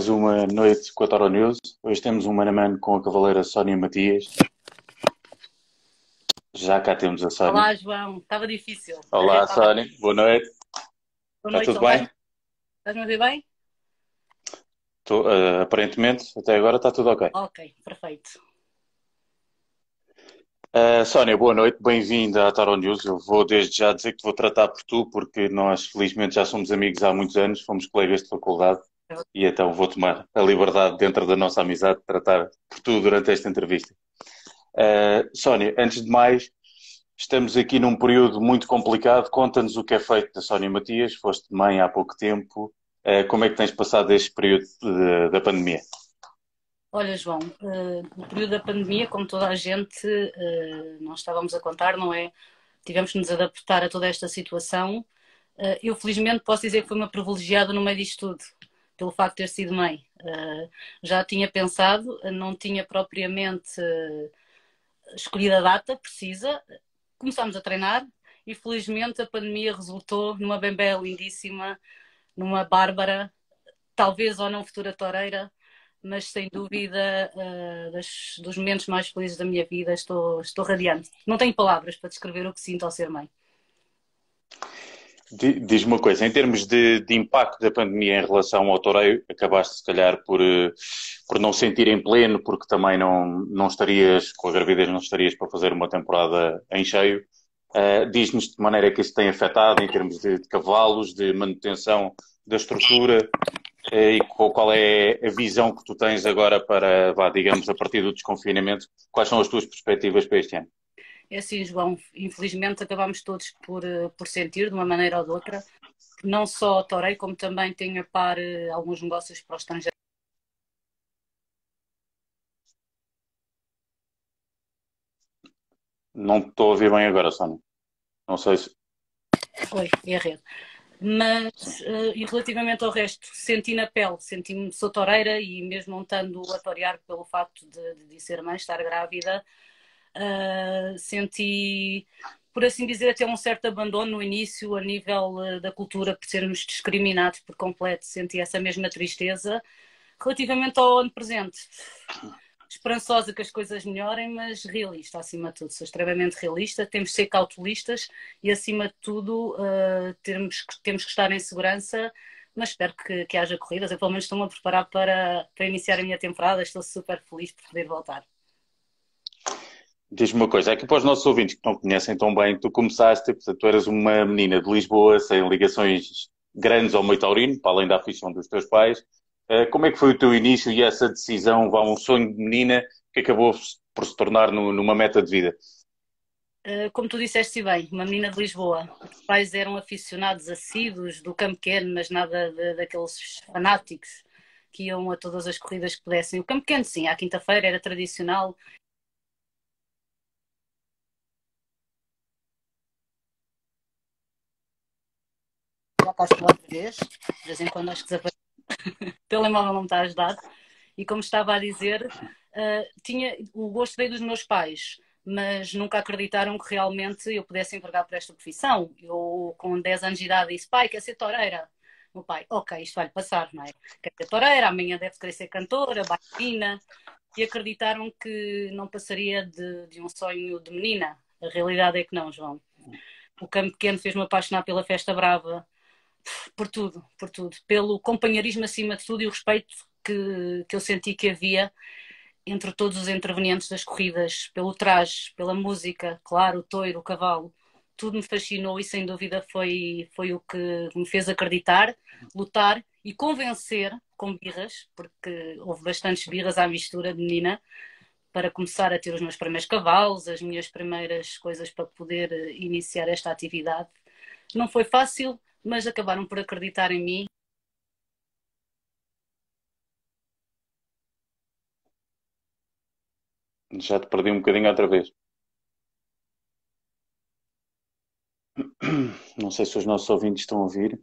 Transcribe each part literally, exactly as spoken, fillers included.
Uma noite com a Toro News. Hoje temos um mano a mano com a cavaleira Sónia Matias. Já cá temos a Sónia. Olá, João. Estava difícil. Olá, Arretar. Sónia. Boa noite. Boa Está noite, tudo então. Estás-me bem? estás-me a ouvir bem? Tô, eh, aparentemente, até agora está tudo ok. Ok, perfeito. Eh, Sónia, boa noite. Bem-vinda à Toro News. Eu vou desde já dizer que te vou tratar por tu, porque nós, felizmente, já somos amigos há muitos anos. Fomos colegas de faculdade. E então vou tomar a liberdade, dentro da nossa amizade, de tratar por tu durante esta entrevista. Uh, Sónia, antes de mais, estamos aqui num período muito complicado. Conta-nos o que é feito da Sónia Matias. Foste mãe há pouco tempo. Uh, como é que tens passado este período de- da pandemia? Olha, João, eh, no período da pandemia, como toda a gente, eh, nós estávamos a contar, não é? Tivemos que nos adaptar a toda esta situação. Eh, eu, felizmente, posso dizer que fui uma privilegiada no meio disto tudo, pelo facto de ter sido mãe. Eh, já tinha pensado, não tinha propriamente eh, escolhido a data precisa. Começámos a treinar e, felizmente, a pandemia resultou numa bebé lindíssima, numa Bárbara, talvez ou não futura toureira, mas sem dúvida uh, das, dos momentos mais felizes da minha vida. Estou, estou radiante. Não tenho palavras para descrever o que sinto ao ser mãe. Di- Diz-me uma coisa, em termos de, de impacto da pandemia em relação ao toureio, acabaste se calhar por, eh, por não sentir em pleno, porque também não, não estarias, com a gravidez não estarias para fazer uma temporada em cheio. Uh, diz-nos de que maneira é que isso tem afetado em termos de, de cavalos, de manutenção da estrutura, eh, e qual qual é a visão que tu tens agora para, vá, digamos, a partir do desconfinamento, quais são as tuas perspectivas para este ano? É assim, João, infelizmente acabámos todos por, uh, por sentir, de uma maneira ou de outra, não só tourei, como também tenho a par uh, alguns negócios para o estrangeiro. Não te estou a ouvir bem agora, Sónia. Não sei se... Oi, é a rede. Mas, uh, e relativamente ao resto, senti na pele, senti-me, sou toureira e mesmo não estando a torear pelo facto de, de, de ser mãe, estar grávida, uh, senti, por assim dizer, até um certo abandono no início a nível uh, da cultura, por sermos discriminados por completo, senti essa mesma tristeza. Relativamente ao ano presente, esperançosa que as coisas melhorem, mas realista acima de tudo. Sou extremamente realista, temos de ser cautelistas e acima de tudo uh, temos, temos que estar em segurança, mas espero que, que haja corridas. Eu pelo menos estou-me a preparar para, para iniciar a minha temporada, estou super feliz por poder voltar. Diz-me uma coisa, é que para os nossos ouvintes que não conhecem tão bem, tu começaste, portanto, tu eras uma menina de Lisboa, sem ligações grandes ao meio taurino, para além da afeição dos teus pais. Eh, Como é que foi o teu início e essa decisão, vá, um sonho de menina que acabou por se tornar no- numa meta de vida? Uh, como tu disseste bem, uma menina de Lisboa. Os pais eram aficionados assíduos do campo pequeno, mas nada de, daqueles fanáticos que iam a todas as corridas que pudessem. O campo pequeno, sim, à quinta-feira era tradicional. Já cá estou outra vez, de vez em quando acho que desaparece. O telemóvel não me está a ajudar. E como estava a dizer, uh, tinha, o gosto veio dos meus pais, mas nunca acreditaram que realmente eu pudesse envergar por esta profissão. Eu, com dez anos de idade, disse: pai, quer ser toureira? Meu pai: ok, isto vai passar, não é? Quer ser toureira, amanhã deve querer ser cantora, bailarina. E acreditaram que não passaria de, de um sonho de menina. A realidade é que não, João. O campo pequeno fez-me apaixonar pela festa brava, por tudo, por tudo. Pelo companheirismo acima de tudo e o respeito que, que eu senti que havia entre todos os intervenientes das corridas, pelo traje, pela música, claro, o touro, o cavalo. Tudo me fascinou e sem dúvida foi, foi o que me fez acreditar, lutar e convencer com birras, porque houve bastantes birras à mistura de menina, para começar a ter os meus primeiros cavalos, as minhas primeiras coisas para poder eh, iniciar esta atividade. Não foi fácil, mas acabaram por acreditar em mim. Já te perdi um bocadinho outra vez. Não sei se os nossos ouvintes estão a ouvir.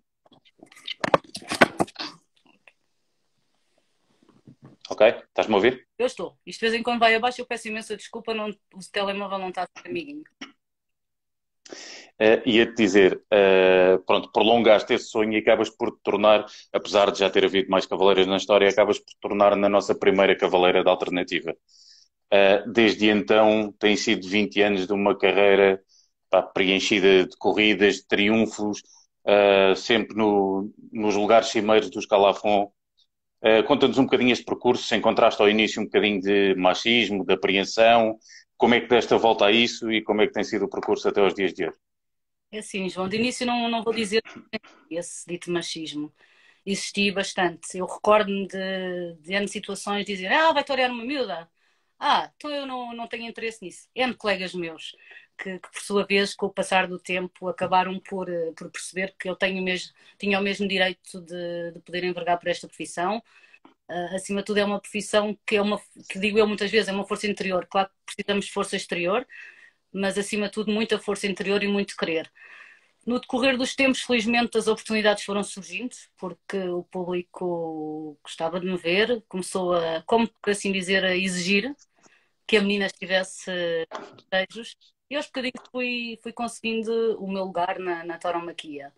Ok? Estás-me a ouvir? Eu estou. Isto de vez em quando vai abaixo, eu peço imensa desculpa, não, o telemóvel não está a ser amiguinho. Uh, ia-te dizer, uh, pronto, prolongaste esse sonho e acabas por te tornar, apesar de já ter havido mais cavaleiras na história, acabas por te tornar na nossa primeira cavaleira da alternativa. Uh, desde então tem sido vinte anos de uma carreira, pá, preenchida de corridas, de triunfos, uh, sempre no, nos lugares cimeiros do escalafon. Uh, conta-nos um bocadinho este percurso, se encontraste ao início um bocadinho de machismo, de apreensão, como é que deste a volta a isso e como é que tem sido o percurso até aos dias de hoje? É assim, João, de início não, não vou dizer esse dito machismo. Existia bastante. Eu recordo-me de, de N situações de dizer, ah, vai torear uma miúda. Ah, então eu não, não tenho interesse nisso. N colegas meus, que, que por sua vez, com o passar do tempo, acabaram por, eh, por perceber que eu tenho mesmo, tinha o mesmo direito de, de poder envergar por esta profissão. Uh, acima de tudo é uma profissão que é uma, que digo eu muitas vezes, é uma força interior. Claro que precisamos de força exterior, mas acima de tudo muita força interior e muito querer. No decorrer dos tempos, felizmente, as oportunidades foram surgindo, porque o público gostava de me ver, começou a, como por assim dizer, a exigir que a menina tivesse desejos, e aos bocadinhos fui, fui conseguindo o meu lugar na, na tauromaquia.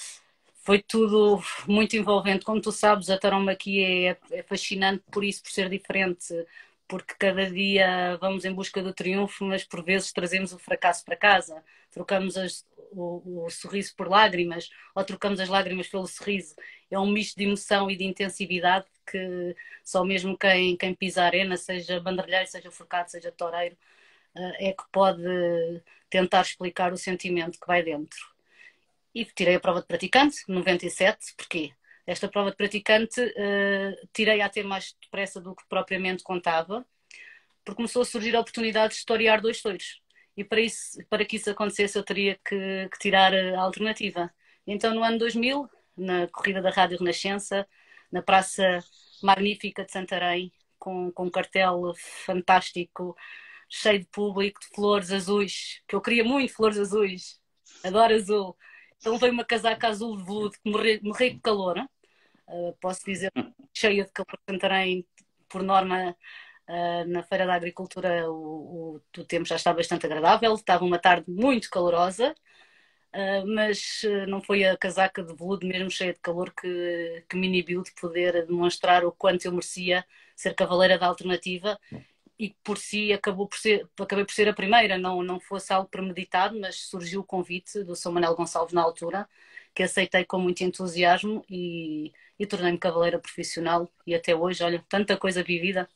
Foi tudo muito envolvente. Como tu sabes, a tauromaquia é, é fascinante por isso, por ser diferente, porque cada dia vamos em busca do triunfo, mas por vezes trazemos o fracasso para casa. Trocamos as, o, o sorriso por lágrimas, ou trocamos as lágrimas pelo sorriso. É um misto de emoção e de intensividade que só mesmo quem, quem pisa a arena, seja banderilheiro, seja forcado, seja toureiro, é que pode tentar explicar o sentimento que vai dentro. E tirei a prova de praticante, noventa e sete, porquê? Esta prova de praticante uh, tirei a ter mais depressa do que propriamente contava, porque começou a surgir a oportunidade de torear dois touros. E para, isso, para que isso acontecesse eu teria que, que tirar a alternativa. Então no ano dois mil, na corrida da Rádio Renascença, na Praça Magnífica de Santarém, com, com um cartel fantástico, cheio de público, de flores azuis, que eu queria muito flores azuis, adoro azul. Então veio uma casaca azul de veludo que morri, morri de calor. Uh, posso dizer, cheia de calor de Santarém, por norma, uh, na Feira da Agricultura o, o, o tempo já está bastante agradável. Estava uma tarde muito calorosa, uh, mas uh, não foi a casaca de veludo mesmo cheia de calor que, que me inibiu de poder demonstrar o quanto eu merecia ser cavaleira da alternativa. E por si acabou por ser, acabei por ser a primeira, não, não fosse algo premeditado, mas surgiu o convite do São Manuel Gonçalves na altura, que aceitei com muito entusiasmo e, e tornei-me cavaleira profissional e até hoje, olha, tanta coisa vivida.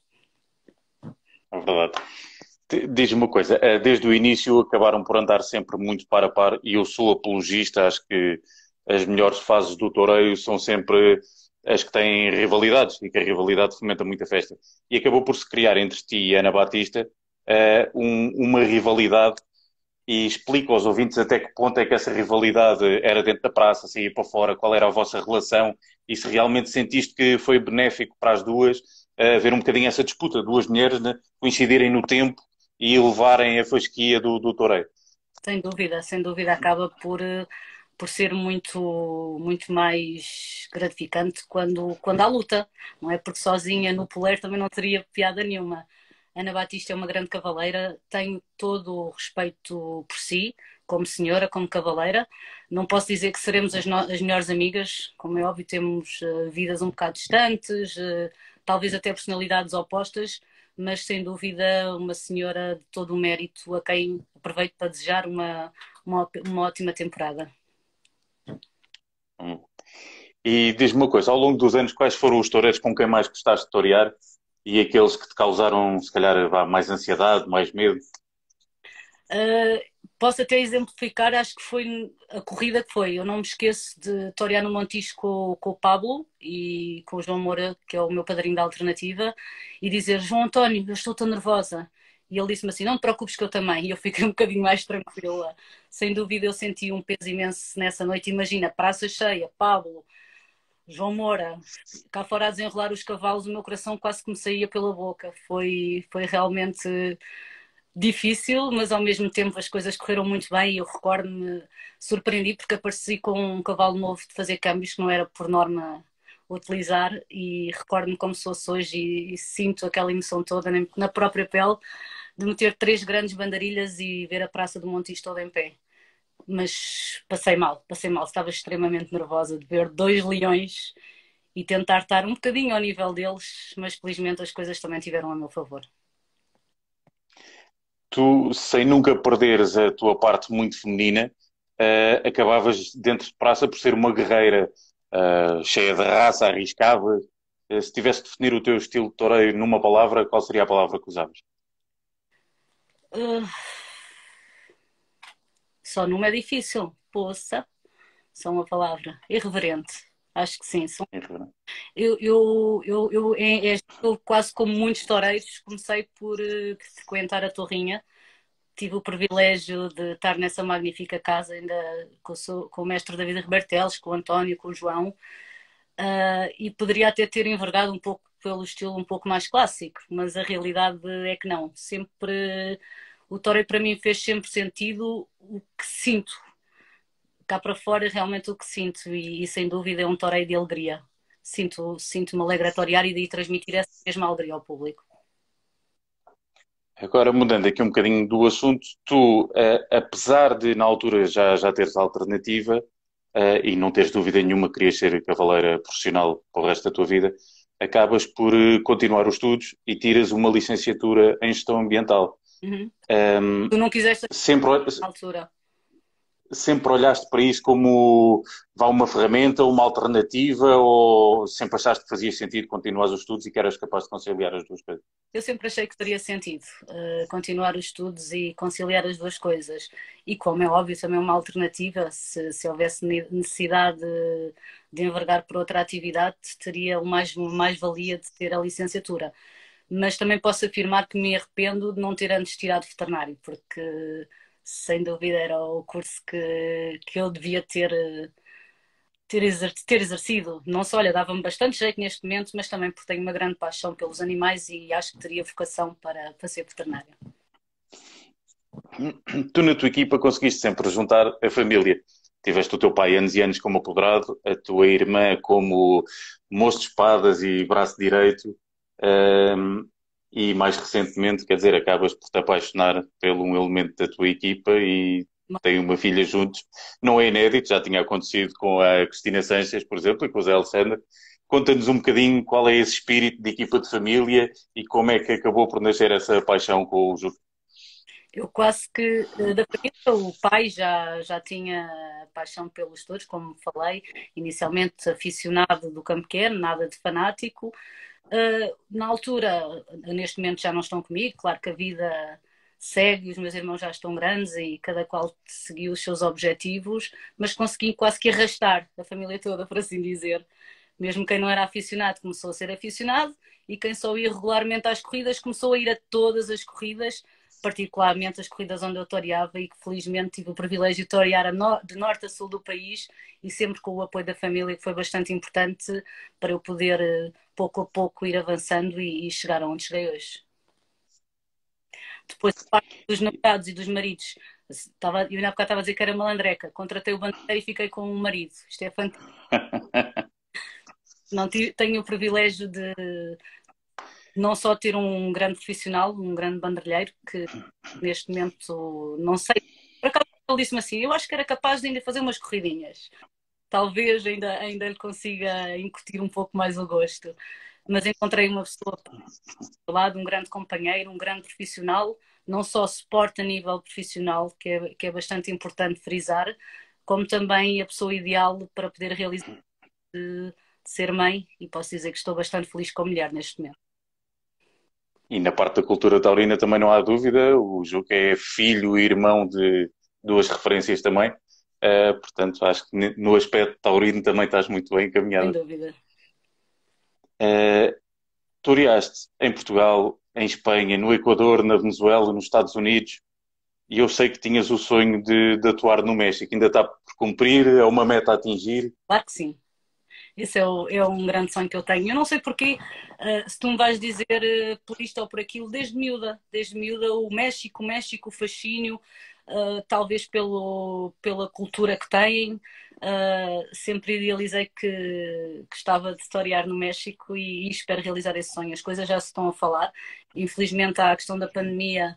É verdade. Diz-me uma coisa, desde o início acabaram por andar sempre muito par a par e eu sou apologista, acho que as melhores fases do toureio são sempre as que têm rivalidades e que a rivalidade fomenta muita festa. E acabou por se criar entre ti e Ana Batista uh, um, uma rivalidade e explica aos ouvintes até que ponto é que essa rivalidade era dentro da praça, se ia para fora, qual era a vossa relação e se realmente sentiste que foi benéfico para as duas uh, ver um bocadinho essa disputa, duas mulheres, né, coincidirem no tempo e levarem a fasquia do, do toureiro. Sem dúvida, sem dúvida acaba por... por ser muito, muito mais gratificante quando, quando há luta, não é? Porque sozinha no poleiro também não teria piada nenhuma. Ana Batista é uma grande cavaleira, tenho todo o respeito por si, como senhora, como cavaleira. Não posso dizer que seremos as, no as melhores amigas, como é óbvio, temos uh, vidas um bocado distantes, uh, talvez até personalidades opostas, mas sem dúvida uma senhora de todo o mérito a quem aproveito para desejar uma, uma, uma ótima temporada. Hum. E diz-me uma coisa, ao longo dos anos, quais foram os toureiros com quem mais gostaste de torear e aqueles que te causaram, se calhar, mais ansiedade, mais medo? Uh, posso até exemplificar, acho que foi a corrida que foi. Eu não me esqueço de torear no Montijo com, com o Pablo e com o João Moura, que é o meu padrinho da alternativa, e dizer: João António, eu estou tão nervosa. E ele disse-me assim: não te preocupes que eu também. E eu fiquei um bocadinho mais tranquila. Sem dúvida eu senti um peso imenso nessa noite. Imagina, praça cheia, Pablo, João Moura, cá fora a desenrolar os cavalos, o meu coração quase que me saía pela boca. Foi, foi realmente difícil, mas ao mesmo tempo as coisas correram muito bem e eu recordo-me, surpreendi porque apareci com um cavalo novo de fazer câmbios que não era por norma utilizar e recordo-me como se fosse hoje e, e sinto aquela emoção toda na própria pele de meter três grandes bandarilhas e ver a Praça do Montijo toda em pé. mas passei mal, passei mal. Estava extremamente nervosa de ver dois leões e tentar estar um bocadinho ao nível deles, mas felizmente as coisas também tiveram a meu favor. Tu, sem nunca perderes a tua parte muito feminina, eh, acabavas dentro de praça por ser uma guerreira, eh, cheia de raça, arriscava. Eh, se tivesse de definir o teu estilo de toureiro numa palavra, qual seria a palavra que usavas? Uh, só numa é difícil. Poça, só uma palavra. Irreverente. Acho que sim. São- Eu, eu, eu, eu, é, é- eu quase como muitos toureiros, comecei por eh, frequentar a Torrinha. Tive o privilégio de estar nessa magnífica casa, ainda com, o seu- com o mestre David Riberteles, com o António, com o João, ah, e poderia até ter envergado um pouco pelo estilo um pouco mais clássico, mas a realidade é que não. Sempre o Torei para mim fez sempre sentido o que sinto. Cá para fora realmente o que sinto e, e sem dúvida é um Torei de alegria. Sinto, sinto-me alegre a torear e de transmitir essa mesma alegria ao público. Agora, mudando aqui um bocadinho do assunto, tu, eh, apesar de na altura já, já teres a alternativa, eh, e não teres dúvida nenhuma que querias ser cavaleira profissional para o resto da tua vida, acabas por eh, continuar os estudos e tiras uma licenciatura em gestão ambiental. Uhum. Ahm, Tu não quiseste sempre, na altura. sempre olhaste para isso como vá uma ferramenta, uma alternativa, ou sempre achaste que fazia sentido continuar os estudos e que eras capaz de conciliar as duas coisas? Eu sempre achei que teria sentido uh, continuar os estudos e conciliar as duas coisas. E como é óbvio, também é uma alternativa, se, se houvesse necessidade de, de envergar por outra atividade, teria o mais, mais-valia de ter a licenciatura. Mas também posso afirmar que me arrependo de não ter antes tirado veterinário, porque sem dúvida era o curso que, que eu devia ter. Uh, ter, exer ter exercido. Não só, olha, dava-me bastante jeito neste momento, mas também porque tenho uma grande paixão pelos animais e acho que teria vocação para, para ser veterinária. Tu na tua equipa conseguiste sempre juntar a família. Tiveste o teu pai anos e anos como apoderado, a tua irmã como moço de espadas e braço direito, um, e mais recentemente, quer dizer, acabas por te apaixonar pelo um elemento da tua equipa e têm uma filha juntos. Não é inédito, já tinha acontecido com a Cristina Sanches, por exemplo, e com o Zé Alexandre. Conta-nos um bocadinho qual é esse espírito de equipa de família e como é que acabou por nascer essa paixão com o Juca. Eu quase que, eh, da família, o pai já, já tinha paixão pelos estudos, como falei, inicialmente aficionado do campo pequeno, nada de fanático. Uh, na altura, neste momento já não estão comigo, claro que a vida segue, os meus irmãos já estão grandes e cada qual seguiu os seus objetivos, mas consegui quase que arrastar a família toda, por assim dizer. Mesmo quem não era aficionado começou a ser aficionado e quem só ia regularmente às corridas começou a ir a todas as corridas, particularmente as corridas onde eu toreava e que felizmente tive o privilégio de torear de norte a sul do país e sempre com o apoio da família, que foi bastante importante para eu poder eh, pouco a pouco ir avançando e, e chegar aonde cheguei hoje. Depois, a parte dos namorados e dos maridos, estava, eu na época estava a dizer que era malandreca, contratei o bandeira e fiquei com um marido. Isto é fantástico. Não tenho o privilégio de não só ter um grande profissional, um grande banderilleiro, que neste momento não sei. Por acaso ele disse-me assim: eu acho que era capaz de ainda fazer umas corridinhas. Talvez ainda, ainda lhe consiga incutir um pouco mais o gosto. Mas encontrei uma pessoa ao lado, um grande companheiro, um grande profissional, não só suporte a nível profissional, que é, que é bastante importante frisar, como também a pessoa ideal para poder realizar de, de ser mãe, e posso dizer que estou bastante feliz com a mulher neste momento. E na parte da cultura taurina também não há dúvida, o Juca é filho e irmão de duas referências também, uh, portanto acho que no aspecto taurino também estás muito bem Sem encaminhado. dúvida. Uh, Toreaste em Portugal, em Espanha, no Equador, na Venezuela, nos Estados Unidos, e eu sei que tinhas o sonho de, de atuar no México, ainda está por cumprir, é uma meta a atingir. Claro que sim. Esse é, o, é um grande sonho que eu tenho. Eu não sei porquê, uh, se tu me vais dizer uh, por isto ou por aquilo, desde miúda, desde miúda, o México, o México, o fascínio, uh, talvez pelo, pela cultura que têm. Uh, sempre idealizei que gostava de historiar no México e, e espero realizar esse sonho. As coisas já se estão a falar. Infelizmente, há a questão da pandemia.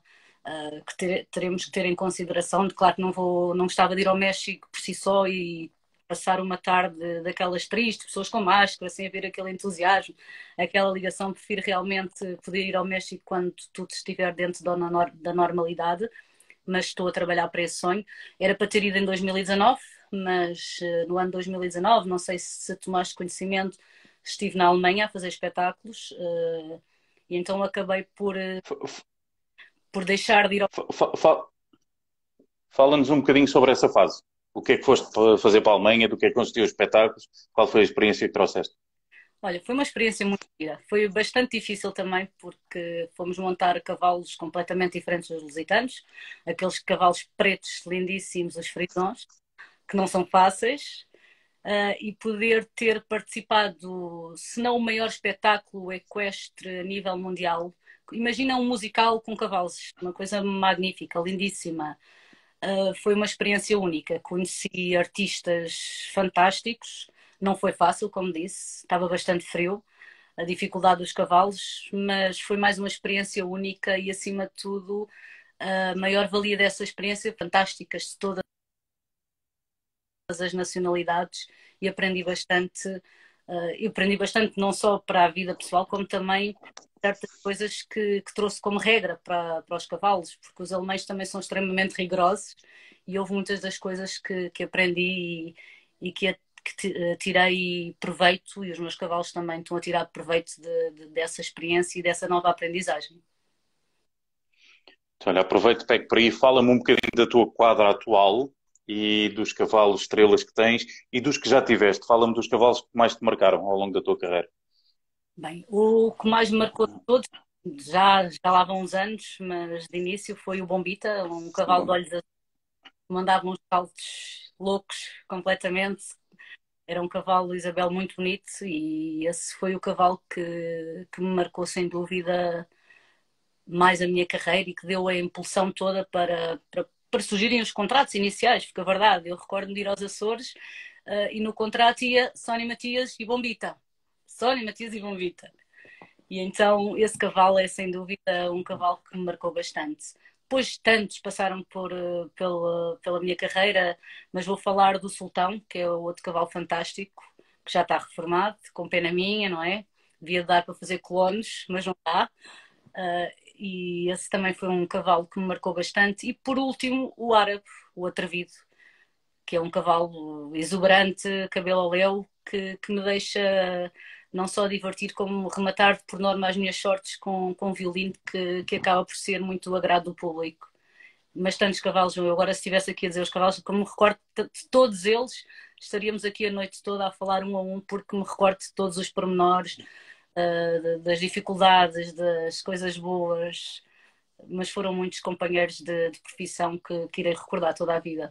uh, que ter, teremos que ter em consideração. De claro que não vou, não gostava de ir ao México por si só e passar uma tarde daquelas tristes, pessoas com máscara, sem haver aquele entusiasmo, aquela ligação. Prefiro realmente poder ir ao México quando tudo estiver dentro da, da normalidade, mas estou a trabalhar para esse sonho. Era para ter ido em dois mil e dezanove, mas uh, no ano dois mil e dezanove, não sei se tomaste conhecimento, estive na Alemanha a fazer espetáculos, uh, e então acabei por, uh, por deixar de ir ao... Fa- fa- Fala-nos um bocadinho sobre essa fase. O que é que foste fazer para a Alemanha? Do que é que consistiu os espetáculos? Qual foi a experiência que trouxeste? Olha, foi uma experiência muito gira. Foi bastante difícil também, porque fomos montar cavalos completamente diferentes dos lusitanos. Aqueles cavalos pretos lindíssimos, os frisões, que não são fáceis. Uh, e poder ter participado, se não o maior espetáculo equestre a nível mundial. Imagina um musical com cavalos, uma coisa magnífica, lindíssima. Uh, foi uma experiência única. Conheci artistas fantásticos. Não foi fácil, como disse, estava bastante frio, a dificuldade dos cavalos, mas foi mais uma experiência única e, acima de tudo, a maior valia dessa experiência, fantásticas de todas as nacionalidades, e aprendi bastante, uh, eu aprendi bastante não só para a vida pessoal, como também certas coisas que, que trouxe como regra para, para os cavalos, porque os alemães também são extremamente rigorosos e houve muitas das coisas que, que aprendi e, e que, que tirei proveito, e os meus cavalos também estão a tirar proveito de, de, dessa experiência e dessa nova aprendizagem. Então, olha, aproveito, pego por aí, fala-me um bocadinho da tua quadra atual e dos cavalos estrelas que tens e dos que já tiveste. Fala-me dos cavalos que mais te marcaram ao longo da tua carreira. Bem, o que mais me marcou de todos, já, já lá vão uns anos, mas de início foi o Bombita, um cavalo de olhos azuis, que mandava uns saltos loucos completamente. Era um cavalo, Isabel, muito bonito, e esse foi o cavalo que, que me marcou sem dúvida mais a minha carreira e que deu a impulsão toda para, para, para surgirem os contratos iniciais, porque a verdade, eu recordo-me de ir aos Açores uh, e no contrato ia Sónia Matias e Bombita. Sónia Matias e Bombita. E então esse cavalo é sem dúvida um cavalo que me marcou bastante. Depois tantos passaram por, uh, pela, pela minha carreira, mas vou falar do Sultão, que é o outro cavalo fantástico, que já está reformado, com pena minha, não é? Devia dar para fazer clones, mas não dá. Uh, e esse também foi um cavalo que me marcou bastante. E por último, o Árabe, o Atrevido, que é um cavalo exuberante, cabelo ao léu, que, que me deixa não só divertir, como rematar por norma as minhas sortes com, com um violino que, que acaba por ser muito do agrado do público. Mas tantos cavalos, eu agora se estivesse aqui a dizer os cavalos, como me recordo de todos eles, estaríamos aqui a noite toda a falar um a um, porque me recordo de todos os pormenores, uh, das dificuldades, das coisas boas, mas foram muitos companheiros de, de profissão que, que irei recordar toda a vida.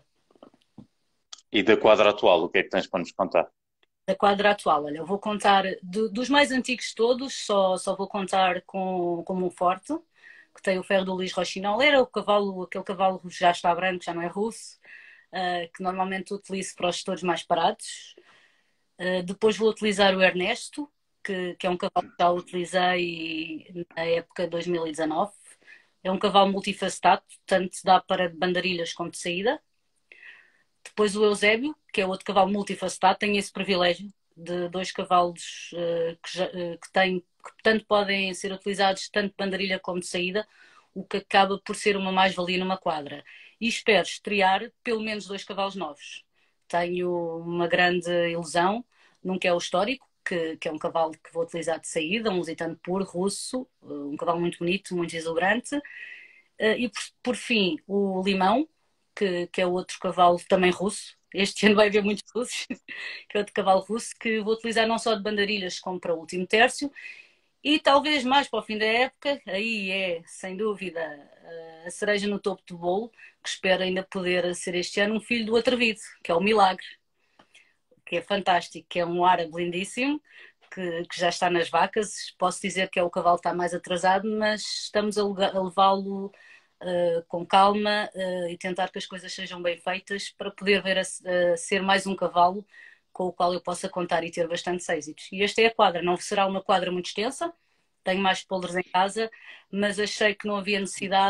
E da quadra atual, o que é que tens para nos contar? Da quadra atual, olha, eu vou contar de, dos mais antigos todos, só, só vou contar com, com um forte, que tem o ferro do Luís Rochinol. Era o cavalo, aquele cavalo já está branco, já não é russo, uh, que normalmente utilizo para os gestores mais parados. Uh, depois vou utilizar o Ernesto, que, que é um cavalo que já utilizei na época de dois mil e dezanove. É um cavalo multifacetado, tanto dá para bandarilhas como de saída. Depois o Eusébio, que é outro cavalo multifacetado, tem esse privilégio de dois cavalos uh, que, já, uh, que, têm, que tanto podem ser utilizados tanto de bandarilha como de saída, o que acaba por ser uma mais-valia numa quadra. E espero estrear pelo menos dois cavalos novos. Tenho uma grande ilusão num que é o Histórico, que, que é um cavalo que vou utilizar de saída, um lusitano puro, russo, um cavalo muito bonito, muito exuberante. E por, por fim, o Limão, que, que é outro cavalo também russo. Este ano vai haver muitos russos, que é outro cavalo russo, que vou utilizar não só de bandarilhas como para o último tércio. E talvez mais para o fim da época, aí é, sem dúvida, a cereja no topo do bolo, que espero ainda poder ser este ano, um filho do Atrevido, que é o Milagre, que é fantástico, que é um árabe lindíssimo, que, que já está nas vacas. Posso dizer que é o cavalo que está mais atrasado, mas estamos a, a levá-lo uh, com calma uh, e tentar que as coisas sejam bem feitas para poder ver a, a ser mais um cavalo com o qual eu possa contar e ter bastantes êxitos. E esta é a quadra, não será uma quadra muito extensa, tenho mais polders em casa, mas achei que não havia necessidade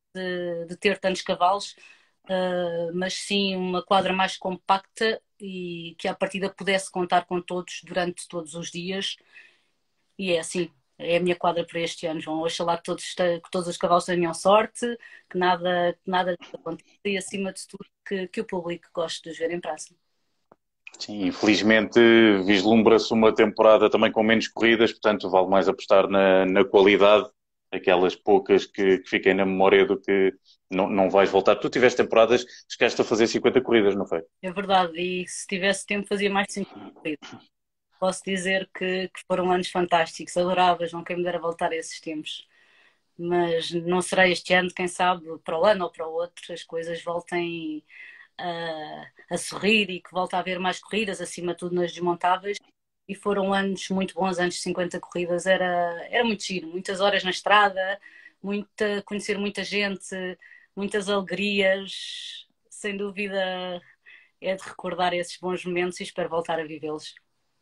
de, de ter tantos cavalos, uh, mas sim uma quadra mais compacta e que à partida pudesse contar com todos durante todos os dias. E é assim, é a minha quadra para este ano, João. Oxalá que todos, que todos os cavalos tenham sorte, que nada, que nada lhes aconteça e, acima de tudo, que, que o público goste de os ver em praça. Sim, infelizmente vislumbra-se uma temporada também com menos corridas, portanto vale mais apostar na, na qualidade, aquelas poucas que, que fiquem na memória do que não, não vais voltar. Tu tiveste temporadas, chegaste a fazer cinquenta corridas, não foi? É verdade, e se tivesse tempo fazia mais de cinco corridas. Posso dizer que, que foram anos fantásticos, adoráveis, não quem me dera voltar a esses tempos. Mas não será este ano, quem sabe, para o ano ou para o outro, as coisas voltem a, a sorrir e que volta a haver mais corridas, acima de tudo nas desmontáveis. E foram anos muito bons, anos de cinquenta corridas, era, era muito giro, muitas horas na estrada, muita, conhecer muita gente, muitas alegrias, sem dúvida é de recordar esses bons momentos e espero voltar a vivê-los.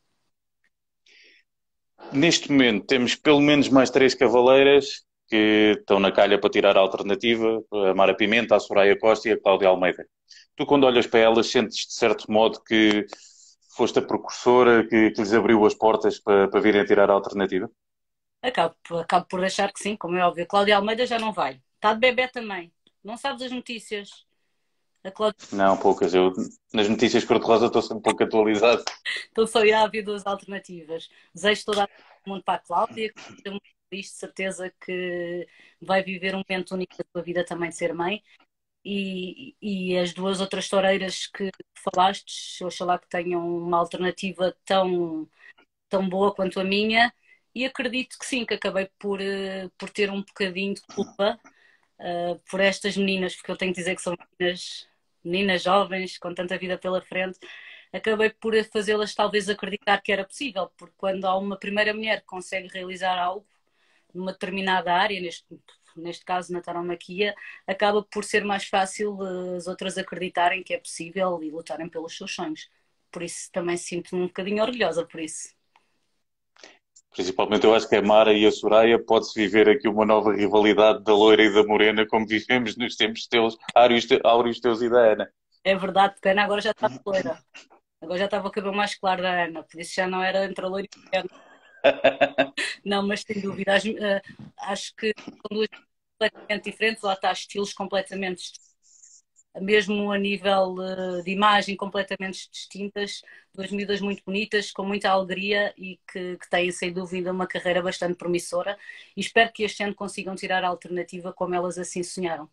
Neste momento temos pelo menos mais três cavaleiras que estão na calha para tirar a alternativa, a Mara Pimenta, a Soraya Costa e a Cláudia Almeida. Tu, quando olhas para elas, sentes de certo modo que foste a precursora, que, que lhes abriu as portas para, para virem tirar a alternativa? Acabo, acabo por achar que sim, como é óbvio. A Cláudia Almeida já não vai. Está de bebê também. Não sabes as notícias. A Cláudia Não, poucas. Eu, nas notícias cor-de-rosa estou sempre um pouco atualizado. então só irá haver duas alternativas. Desejo toda a mundo para a Cláudia, que estou muito feliz, de certeza que vai viver um momento único da sua vida também de ser mãe. E, e as duas outras toureiras que falaste, oxalá que tenham uma alternativa tão, tão boa quanto a minha. E acredito que sim, que acabei por, eh, por ter um bocadinho de culpa uh, por estas meninas, porque eu tenho que dizer que são meninas, meninas jovens, com tanta vida pela frente, acabei por fazê-las talvez acreditar que era possível, porque quando há uma primeira mulher que consegue realizar algo numa determinada área, neste, neste caso na tauromaquia, acaba por ser mais fácil uh, as outras acreditarem que é possível e lutarem pelos seus sonhos. Por isso também sinto-me um bocadinho orgulhosa por isso. Principalmente eu acho que a Mara e a Soraya pode-se viver aqui uma nova rivalidade da loira e da morena, como vivemos nos tempos teus, áureos teus e da Ana. É verdade, porque a Ana agora já está loira. Agora já estava o cabelo mais claro da Ana, por isso já não era entre a loira e a Ana. Não, mas sem dúvida, acho, uh, acho que são duas completamente diferentes, lá está, estilos completamente distintos, mesmo a nível uh, de imagem completamente distintas, duas miúdas muito bonitas, com muita alegria e que, que têm sem dúvida uma carreira bastante promissora e espero que este ano consigam tirar a alternativa como elas assim sonharam.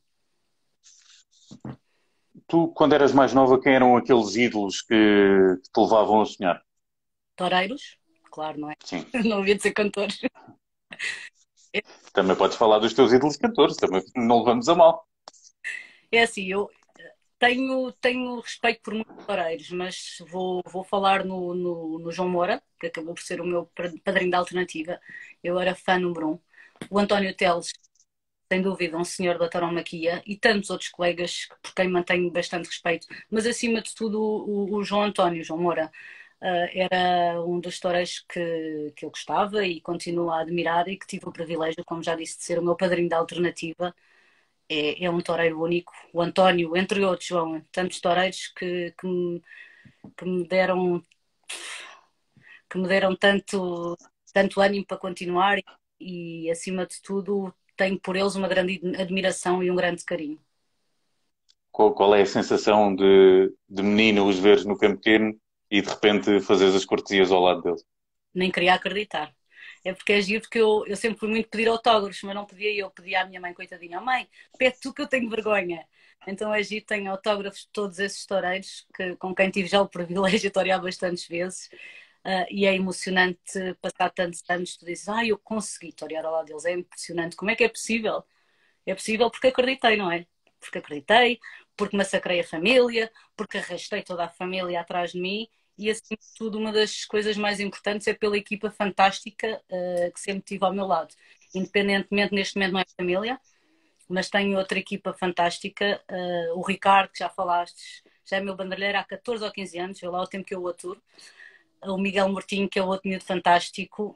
Tu, quando eras mais nova, quem eram aqueles ídolos que, que te levavam a sonhar? Toureiros? Claro, não é? Sim. Não havia de ser cantores. Também podes falar dos teus ídolos cantores, também não levamos a mal. É assim, eu tenho, tenho respeito por muitos toureiros, mas vou, vou falar no, no, no João Moura, que acabou por ser o meu padrinho da alternativa. Eu era fã número um. O António Teles, sem dúvida, um senhor da tauromaquia, e tantos outros colegas por quem mantenho bastante respeito. Mas, acima de tudo, o, o João António, João Moura, uh, era um dos toureiros que, que eu gostava e continuo a admirar e que tive o privilégio, como já disse, de ser o meu padrinho da alternativa. É, é um toureiro único. O António, entre outros, João, tantos toureiros que, que, me, que me deram que me deram tanto, tanto ânimo para continuar e, e, acima de tudo, tenho por eles uma grande admiração e um grande carinho. Qual, qual é a sensação de, de menino os veres no campo pequeno e de repente fazeres as cortesias ao lado deles? Nem queria acreditar. É porque é giro, porque eu, eu sempre fui muito pedir autógrafos, mas não pedia eu, pedia à minha mãe, coitadinha, oh, mãe, pede tu que eu tenho vergonha. Então é giro, tenho autógrafos de todos esses toureiros, que, com quem tive já o privilégio de torear bastantes vezes, uh, e é emocionante passar tantos anos, tu dizes, ah, eu consegui torear ao lado deles, é impressionante, como é que é possível? É possível porque acreditei, não é? Porque acreditei, porque massacrei a família, porque arrastei toda a família atrás de mim, e acima de tudo uma das coisas mais importantes é pela equipa fantástica uh, que sempre tive ao meu lado. Independentemente, neste momento não é família, mas tenho outra equipa fantástica, uh, o Ricardo, que já falaste, já é meu bandalheiro há catorze ou quinze anos, vê lá o tempo que eu o aturo, o Miguel Mortinho, que é outro miúdo fantástico,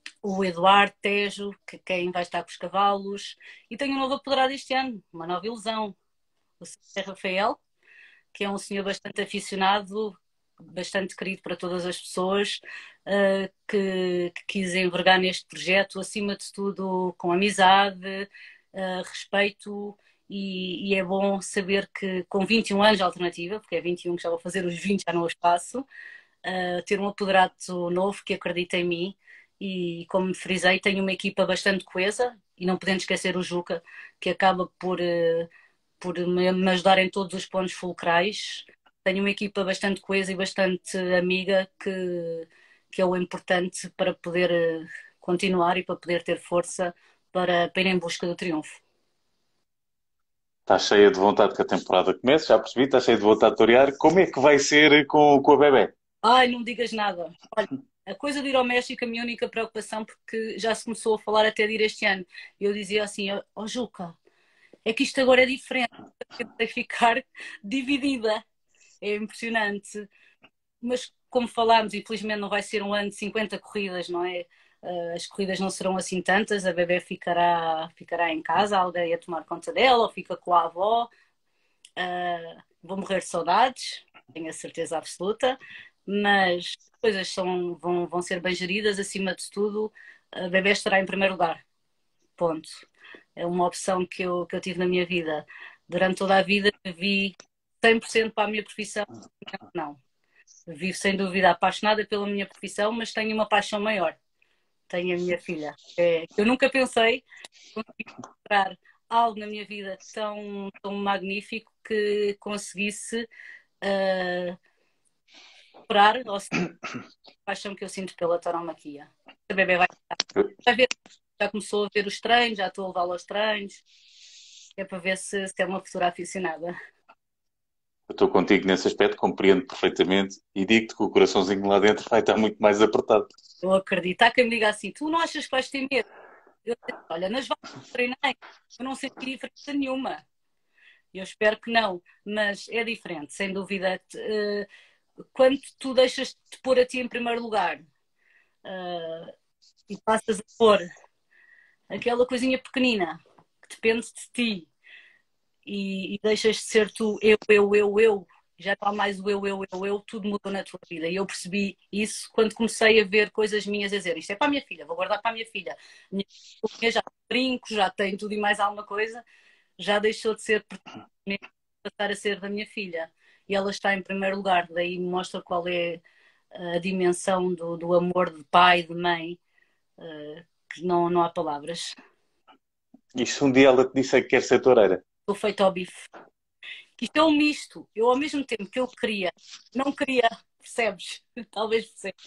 o Eduardo Tejo, que quem vai estar com os cavalos, e tenho um novo apoderado este ano, uma nova ilusão, o senhor Rafael, que é um senhor bastante aficionado, bastante querido para todas as pessoas, uh, que, que quis envergar neste projeto, acima de tudo com amizade, uh, respeito, e, e é bom saber que com vinte e um anos de alternativa, porque é vinte e um que já vou fazer os vinte, já não os passo, uh, ter um apoderado novo que acredita em mim, e como frisei, tenho uma equipa bastante coesa, e não podendo esquecer o Juca, que acaba por... Uh, por me ajudar em todos os pontos fulcrais. Tenho uma equipa bastante coesa e bastante amiga, que, que é o importante para poder eh, continuar e para poder ter força para, para ir em busca do triunfo. Está cheia de vontade que a temporada comece, já percebi, está cheia de vontade de torear. Como é que vai ser com, com a bebé? Ai, não digas nada. Olha, a coisa de ir ao México, a minha única preocupação, porque já se começou a falar até de ir este ano. Eu dizia assim, ó oh, Juca, é que isto agora é diferente, eu tenho que ficar dividida. É impressionante. Mas como falámos, infelizmente não vai ser um ano de cinquenta corridas, não é? Uh, as corridas não serão assim tantas, a bebé ficará, ficará em casa, alguém a tomar conta dela, ou fica com a avó. Uh, vou morrer de saudades, tenho a certeza absoluta, mas as coisas são, vão, vão ser bem geridas, acima de tudo, a bebé estará em primeiro lugar. Ponto. É uma opção que eu, que eu tive na minha vida. Durante toda a vida vi cem por cento para a minha profissão, não. Vivo sem dúvida apaixonada pela minha profissão, mas tenho uma paixão maior. Tenho a minha filha. É, eu nunca pensei conseguir encontrar algo na minha vida tão, tão magnífico que conseguisse uh, superar ou seja, a paixão que eu sinto pela tauromaquia. A bebê vai, vai ver, já começou a ver os treinos, já estou a levá-la aos treinos. É para ver se, se é uma futura aficionada. Eu estou contigo nesse aspecto, compreendo perfeitamente e digo-te que o coraçãozinho lá dentro vai estar muito mais apertado. Eu acredito. Há quem me diga assim, tu não achas que vais ter medo? Eu disse, olha, nas vagas que treinei, eu não senti diferença nenhuma. Eu espero que não, mas é diferente, sem dúvida. Uh, quando tu deixas de te pôr a ti em primeiro lugar uh, e passas a pôr aquela coisinha pequenina que depende de ti e, e deixas de ser tu, eu, eu, eu, eu, já não há mais o eu, eu, eu, eu, tudo mudou na tua vida. E eu percebi isso quando comecei a ver coisas minhas a dizer, isto é para a minha filha, vou guardar para a minha filha. A minha filha já tem brincos, já tem tudo e mais alguma coisa, já deixou de ser passar a ser da minha filha. E ela está em primeiro lugar, daí mostra qual é a dimensão do, do amor de pai, de mãe, uh, que não, não há palavras. E se um dia ela te disser que quer ser toureira? Estou feito ao bife. Isto é um misto. Eu, ao mesmo tempo que eu queria, não queria, percebes? Talvez percebes.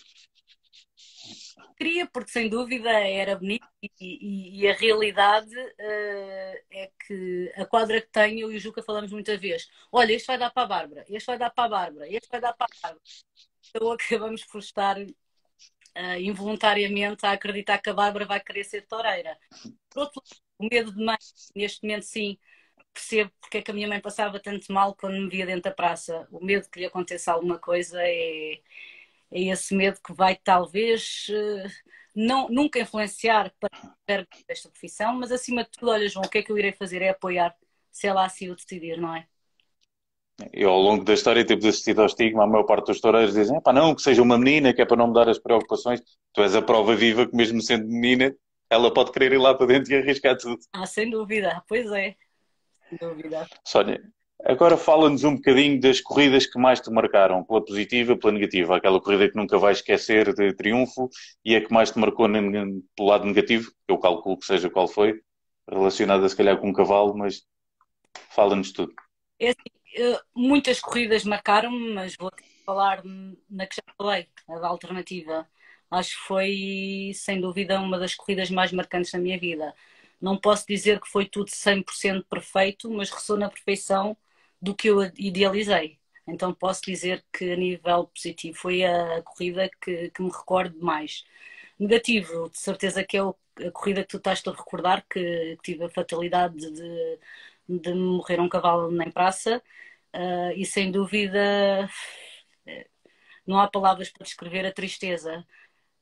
Queria, porque sem dúvida era bonito e, e, e a realidade uh, é que a quadra que tenho, eu e o Juca falamos muitas vezes, olha, este vai dar para a Bárbara, este vai dar para a Bárbara, este vai dar para a Bárbara. Então acabamos por estar uh, involuntariamente a acreditar que a Bárbara vai querer ser toureira. Por outro lado, o medo de mãe, neste momento sim, percebo porque é que a minha mãe passava tanto mal quando me via dentro da praça. O medo que lhe aconteça alguma coisa é, é esse medo que vai talvez uh, não, nunca influenciar para esta profissão, mas acima de tudo, olha João, o que é que eu irei fazer é apoiar, se ela assim o decidir, não é? Eu, ao longo da história, temos assistido ao estigma, a maior parte dos toureiros dizem, pá, não, que seja uma menina, que é para não me dar as preocupações. Tu és a prova viva que mesmo sendo menina, ela pode querer ir lá para dentro e arriscar tudo. Ah, sem dúvida, pois é, sem dúvida. Sónia, agora fala-nos um bocadinho das corridas que mais te marcaram, pela positiva, pela negativa. Aquela corrida que nunca vais esquecer de triunfo e a que mais te marcou pelo lado negativo, eu calculo que seja qual foi, relacionada se calhar com um cavalo, mas fala-nos tudo. É assim, muitas corridas marcaram-me, mas vou falar na que já falei, a da alternativa. Acho que foi, sem dúvida, uma das corridas mais marcantes da minha vida. Não posso dizer que foi tudo cem por cento perfeito, mas ressoa na perfeição do que eu idealizei. Então posso dizer que a nível positivo foi a corrida que, que me recordo mais. Negativo, de certeza que é a corrida que tu estás a recordar, que, que tive a fatalidade de, de morrer um cavalo em praça, uh, e sem dúvida não há palavras para descrever a tristeza.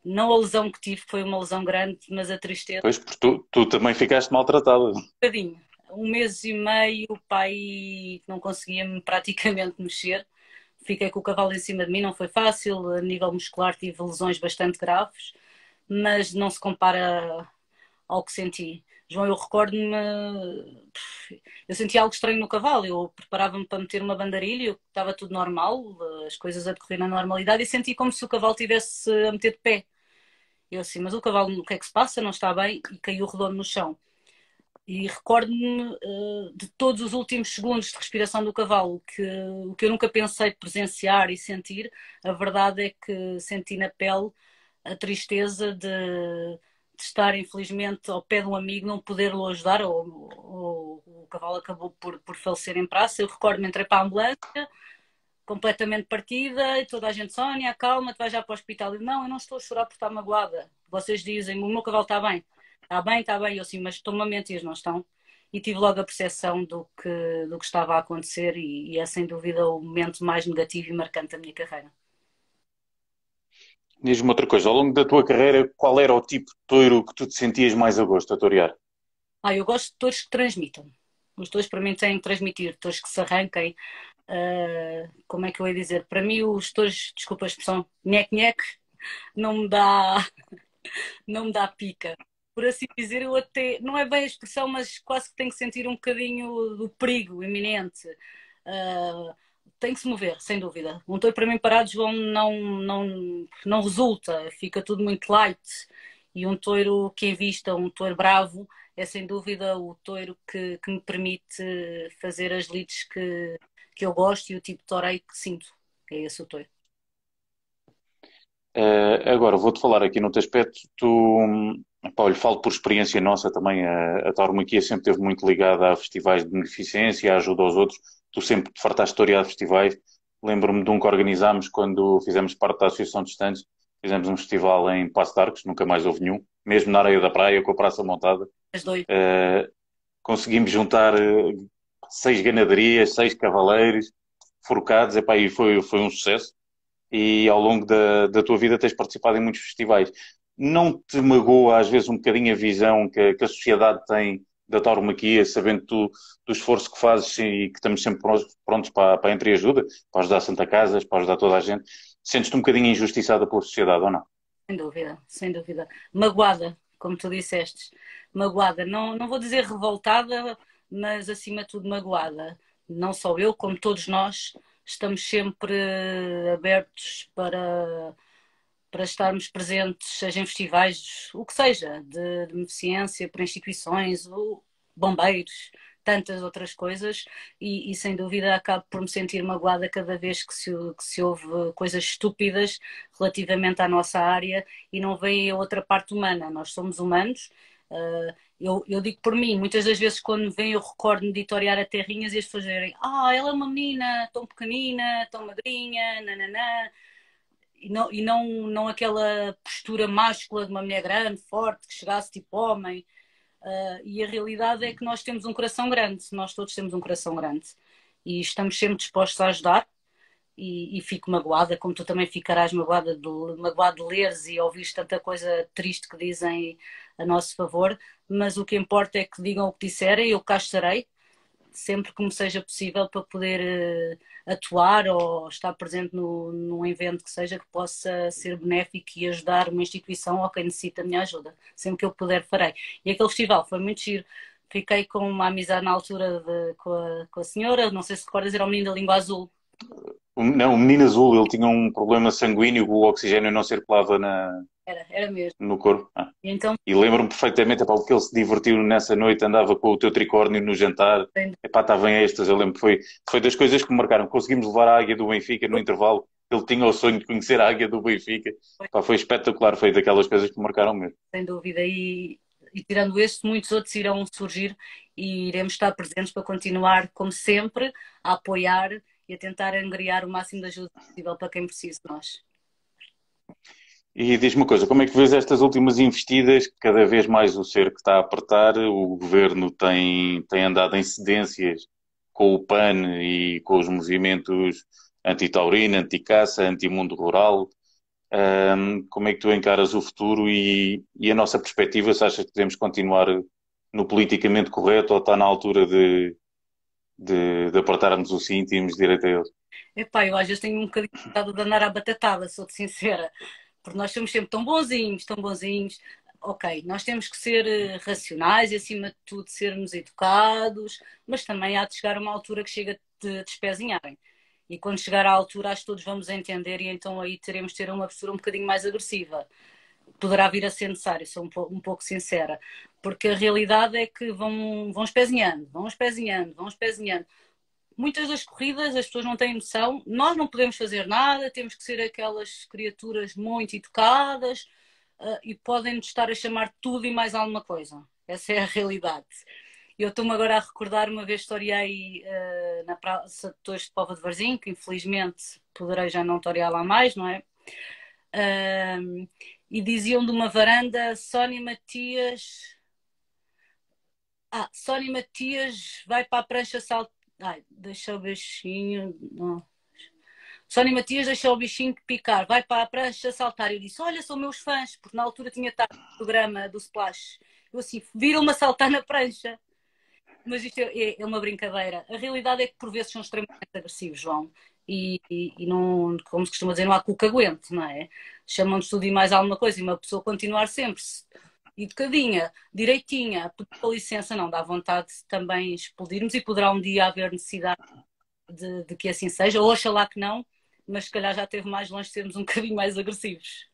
Não a lesão que tive, que foi uma lesão grande, mas a tristeza, Pois, porque tu, tu também ficaste maltratada. um bocadinho. Um mês e meio, o pai não conseguia-me praticamente mexer. Fiquei com o cavalo em cima de mim, não foi fácil. A nível muscular tive lesões bastante graves, mas não se compara ao que senti. João, eu recordo-me, eu senti algo estranho no cavalo. Eu preparava-me para meter uma bandarilha, eu- estava tudo normal, as coisas a decorrer na normalidade, e senti como se o cavalo tivesse a meter de pé. Eu assim, mas o cavalo, o que é que se passa? Não está bem? E caiu redondo no chão. E recordo-me eh, de todos os últimos segundos de respiração do cavalo, que o que eu nunca pensei presenciar e sentir, a verdade é que senti na pele a tristeza de, de estar, infelizmente, ao pé de um amigo, não poder-lo ajudar, ou, ou o cavalo acabou por, por falecer em praça. Eu recordo-me, entrei para a ambulância, completamente partida, e toda a gente, Sónia, calma, tu vais já para o hospital. Eu, não, eu não estou a chorar por estar magoada. Vocês dizem, o meu cavalo está bem. Está bem, está bem. Eu assim, mas estão-me a mentir, não estão? E tive logo a percepção do que, do que estava a acontecer e, e é sem dúvida o momento mais negativo e marcante da minha carreira. Diz-me outra coisa, ao longo da tua carreira, qual era o tipo de touro que tu te sentias mais a gosto a torear? Ah, eu gosto de touros que transmitam. Os touros para mim têm que transmitir, touros que se arranquem. Ah, como é que eu ia dizer? Para mim os touros, desculpa a expressão, nhec-nhec, não me dá, não me dá pica. Por assim dizer, eu até, não é bem a expressão, mas quase que tenho que sentir um bocadinho do perigo iminente. Uh, tem que se mover, sem dúvida. Um touro para mim parado, João, não, não, não resulta, fica tudo muito light. E um touro que invista, um touro bravo, é sem dúvida o touro que, que me permite fazer as lides que, que eu gosto e o tipo de toureio que sinto. É esse o touro. Eh, agora, vou-te falar aqui noutro aspecto. Tu, hum, pá, olha, falo por experiência nossa também. A, a tauromaquia sempre esteve muito ligada a festivais de beneficência, a ajuda aos outros. Tu sempre te fartaste de torear festivais. Lembro-me de um que organizámos quando fizemos parte da Associação de Estantes. Fizemos um festival em Passo de Arcos, nunca mais houve nenhum. Mesmo na areia da praia, com a praça montada. As dois. Eh, Conseguimos juntar eh, seis ganaderias, seis cavaleiros, forcados. Epá, e foi, foi um sucesso e ao longo da, da tua vida tens participado em muitos festivais. Não te magoa às vezes um bocadinho a visão que, que a sociedade tem da tauromaquia, sabendo tu do esforço que fazes e que estamos sempre prontos, prontos para, para a entreajuda, para ajudar a Santa Casa, para ajudar toda a gente. Sentes-te um bocadinho injustiçada pela sociedade ou não? Sem dúvida, sem dúvida. Magoada, como tu disseste. Magoada. Não, não vou dizer revoltada, mas acima de tudo magoada. Não só eu, como todos nós, estamos sempre abertos para, para estarmos presentes, seja em festivais, o que seja, de, de beneficência, por instituições, ou bombeiros, tantas outras coisas, e, e sem dúvida acabo por me sentir magoada cada vez que se, que se ouve coisas estúpidas relativamente à nossa área e não vê a outra parte humana. Nós somos humanos. Uh, eu, eu digo por mim, muitas das vezes quando vem eu recordo-me de editoriar a terrinhas e as pessoas dizem, ah, ela é uma menina tão pequenina, tão magrinha, nananã, e não, e não, não aquela postura máscula de uma mulher grande, forte, que chegasse tipo homem. Uh, e a realidade é que nós temos um coração grande, nós todos temos um coração grande e estamos sempre dispostos a ajudar. E, e fico magoada, como tu também ficarás magoada de, magoada de leres e ouvires tanta coisa triste que dizem a nosso favor, mas o que importa é que digam o que disserem, eu cá estarei sempre que me seja possível para poder uh, atuar ou estar presente no, num evento que seja que possa ser benéfico e ajudar uma instituição ou quem necessita da minha ajuda. Sempre que eu puder, farei. E aquele festival foi muito giro. Fiquei com uma amizade na altura de, com, a, com a senhora, não sei se recordas, era o menino da língua azul. O- Não, o menino azul, ele tinha um problema sanguíneo, o oxigênio não circulava na, Era, era mesmo. no corpo. Ah. E então, E lembro-me perfeitamente, epá, o que ele se divertiu nessa noite, andava com o teu tricórnio no jantar, epá, estava em êxtase, eu lembro, foi, foi das coisas que me marcaram. Conseguimos levar a águia do Benfica no intervalo, ele tinha o sonho de conhecer a águia do Benfica, epá, foi espetacular, foi daquelas coisas que me marcaram mesmo. sem dúvida, e, e tirando este, muitos outros irão surgir e iremos estar presentes para continuar, como sempre, a apoiar e a tentar angariar o máximo de ajuda possível para quem precisa de nós. E diz-me uma coisa, como é que vês estas últimas investidas? Cada vez mais o cerco está a apertar, o governo tem, tem andado em cedências com o PAN e com os movimentos anti-taurina, anti-caça, anti-mundo rural. Um, como é que tu encaras o futuro e, e a nossa perspectiva? Se achas que devemos continuar no politicamente correto ou está na altura de, de, de apertarmos o cinto e irmos direito a ele? Epá, eu às vezes tenho um bocadinho de vontade de andar à batatada, sou-te sincera, porque nós somos sempre tão bonzinhos, tão bonzinhos. Ok, nós temos que ser eh, racionais e, acima de tudo, sermos educados, mas também há de chegar a uma altura que chega de despezinharem. E quando chegar à altura, acho que todos vamos entender e então aí teremos de ter uma postura um bocadinho mais agressiva. Poderá vir a ser necessário, sou um, po um pouco sincera, porque a realidade é que vão, vão espezinhando, vão espezinhando, vão espezinhando. Muitas das corridas as pessoas não têm noção, nós não podemos fazer nada, temos que ser aquelas criaturas muito educadas uh, e podem-nos estar a chamar tudo e mais alguma coisa. Essa é a realidade. Eu estou-me agora a recordar, uma vez historiei uh, na Praça de Torres de Póvoa de Varzim, que infelizmente poderei já não torear lá mais, não é? Uh, e diziam de uma varanda, Sónia Matias... Ah, Sónia Matias vai para a prancha saltar. Ai, deixa o bichinho. Não. Sónia Matias deixa o bichinho picar, vai para a prancha saltar. Eu disse: olha, são meus fãs, porque na altura tinha estado no programa do Splash. Eu assim, viram-me a saltar na prancha. Mas isto é, é uma brincadeira. A realidade é que por vezes são extremamente agressivos, João. E, e, e não, como se costuma dizer, não há cu que aguente, não é? Chamam-nos tudo e mais alguma coisa e uma pessoa continuar sempre educadinha, direitinha, com licença, não dá vontade de também explodirmos e poderá um dia haver necessidade de, de que assim seja, ou oxalá que não, mas se calhar já teve mais longe de sermos um bocadinho mais agressivos.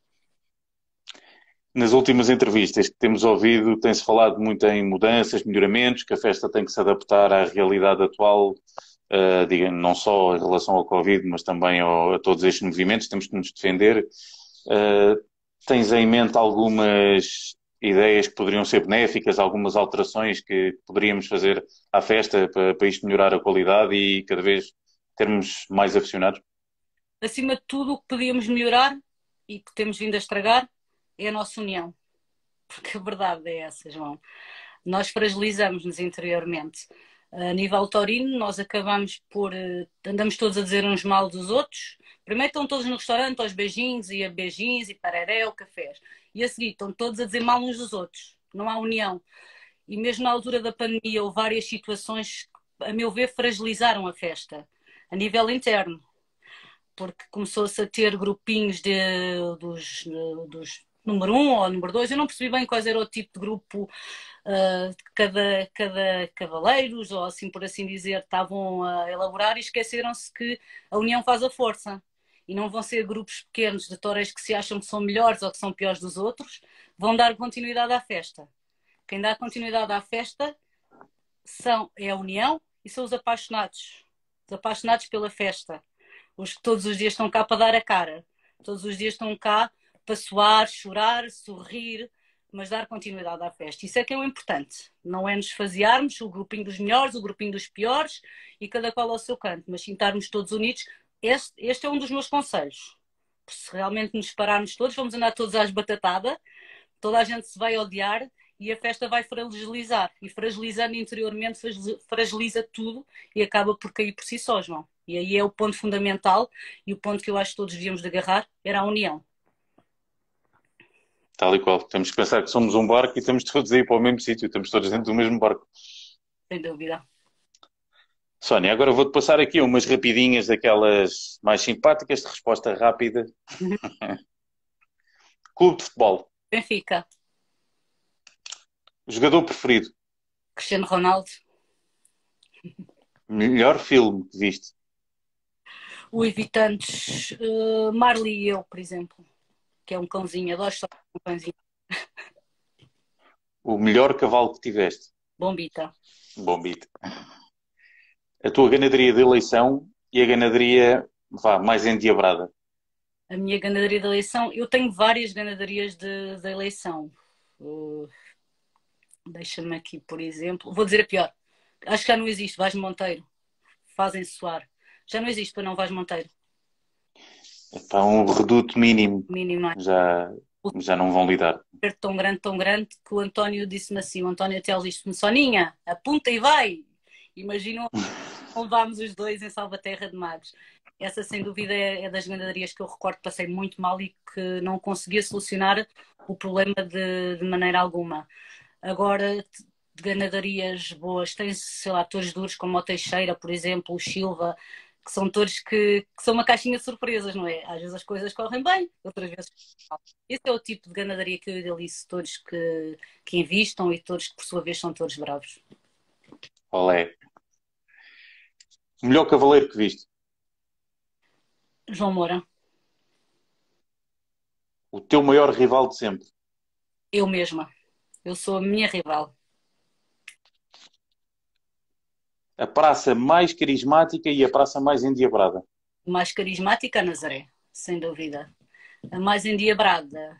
Nas últimas entrevistas que temos ouvido, tem-se falado muito em mudanças, melhoramentos, que a festa tem que se adaptar à realidade atual, uh, digamos, não só em relação ao Covid, mas também ao, a todos estes movimentos, temos que nos defender. Uh, tens em mente algumas ideias que poderiam ser benéficas, algumas alterações que poderíamos fazer à festa para, para isto melhorar a qualidade e cada vez termos mais aficionados? Acima de tudo, o que podíamos melhorar e que temos vindo a estragar é a nossa união. Porque a verdade é essa, João. Nós fragilizamos-nos interiormente. A nível taurino, nós acabamos por... andamos todos a dizer uns mal dos outros. Primeiro estão todos no restaurante aos beijinhos e a beijinhos e pareréu, cafés. E a seguir estão todos a dizer mal uns dos outros. Não há união. E mesmo na altura da pandemia houve várias situações que, a meu ver, fragilizaram a festa. A nível interno. Porque começou-se a ter grupinhos de, dos, dos número um ou número dois. Eu não percebi bem quais era o tipo de grupo uh, cada, cada cavaleiros, ou assim por assim dizer, estavam a elaborar e esqueceram-se que a união faz a força. E não vão ser grupos pequenos de toureiros que se acham que são melhores ou que são piores dos outros, vão dar continuidade à festa. Quem dá continuidade à festa são, é a união e são os apaixonados. Os apaixonados pela festa. Os que todos os dias estão cá para dar a cara. Todos os dias estão cá para suar, chorar, sorrir, mas dar continuidade à festa. Isso é que é o importante. Não é nos esvaziarmos, o grupinho dos melhores, o grupinho dos piores, e cada qual ao seu canto, mas sim estarmos todos unidos. Este, este é um dos meus conselhos. Se realmente nos pararmos todos, vamos andar todos às batatadas, toda a gente se vai odiar e a festa vai fragilizar. E fragilizando interiormente, fragiliza tudo e acaba por cair por si só, João. E aí é o ponto fundamental e o ponto que eu acho que todos devíamos de agarrar, era a união. Tal e qual. Temos que pensar que somos um barco e estamos todos a ir para o mesmo sítio, estamos todos dentro do mesmo barco. Sem dúvida. Sónia, agora vou-te passar aqui umas rapidinhas daquelas mais simpáticas, de resposta rápida. Uhum. Clube de futebol. Benfica. Jogador preferido. Cristiano Ronaldo. Melhor filme que viste. O Evitantes. Uh, Marley e eu, por exemplo. Que é um cãozinho. Adoro só um cãozinho. O melhor cavalo que tiveste. Bombita. Bombita. A tua ganaderia de eleição e a ganaderia, vá, mais endiabrada. A minha ganaderia de eleição, eu tenho várias ganaderias de, de eleição. Uh, Deixa-me aqui, por exemplo. Vou dizer a pior. Acho que já não existe. Vaz Monteiro. Fazem soar. Já não existe para não Vaz Monteiro. Epá, um reduto mínimo. Mínimo. Já, já não vão lidar. Tão grande, tão grande, que o António disse-me assim, o António Teles disse-me, Soninha, apunta e vai. Imaginam, levámos os dois em Salvaterra de Magos. essa sem dúvida é, é das gandarias que eu recordo que passei muito mal e que não conseguia solucionar o problema de, de maneira alguma. Agora, de ganadarias boas, tens, sei lá, atores duros como o Teixeira, por exemplo, o Silva, que são atores que, que são uma caixinha de surpresas, não é? Às vezes as coisas correm bem, outras vezes mal. Esse é o tipo de ganadaria que eu idealizo, todos que, que investam e todos que, por sua vez, são todos bravos. Olé. O melhor cavaleiro que viste? João Moura, O teu maior rival de sempre? eu mesma, eu sou a minha rival. A praça mais carismática e a praça mais endiabrada? Mais carismática, a Nazaré, sem dúvida. A mais endiabrada,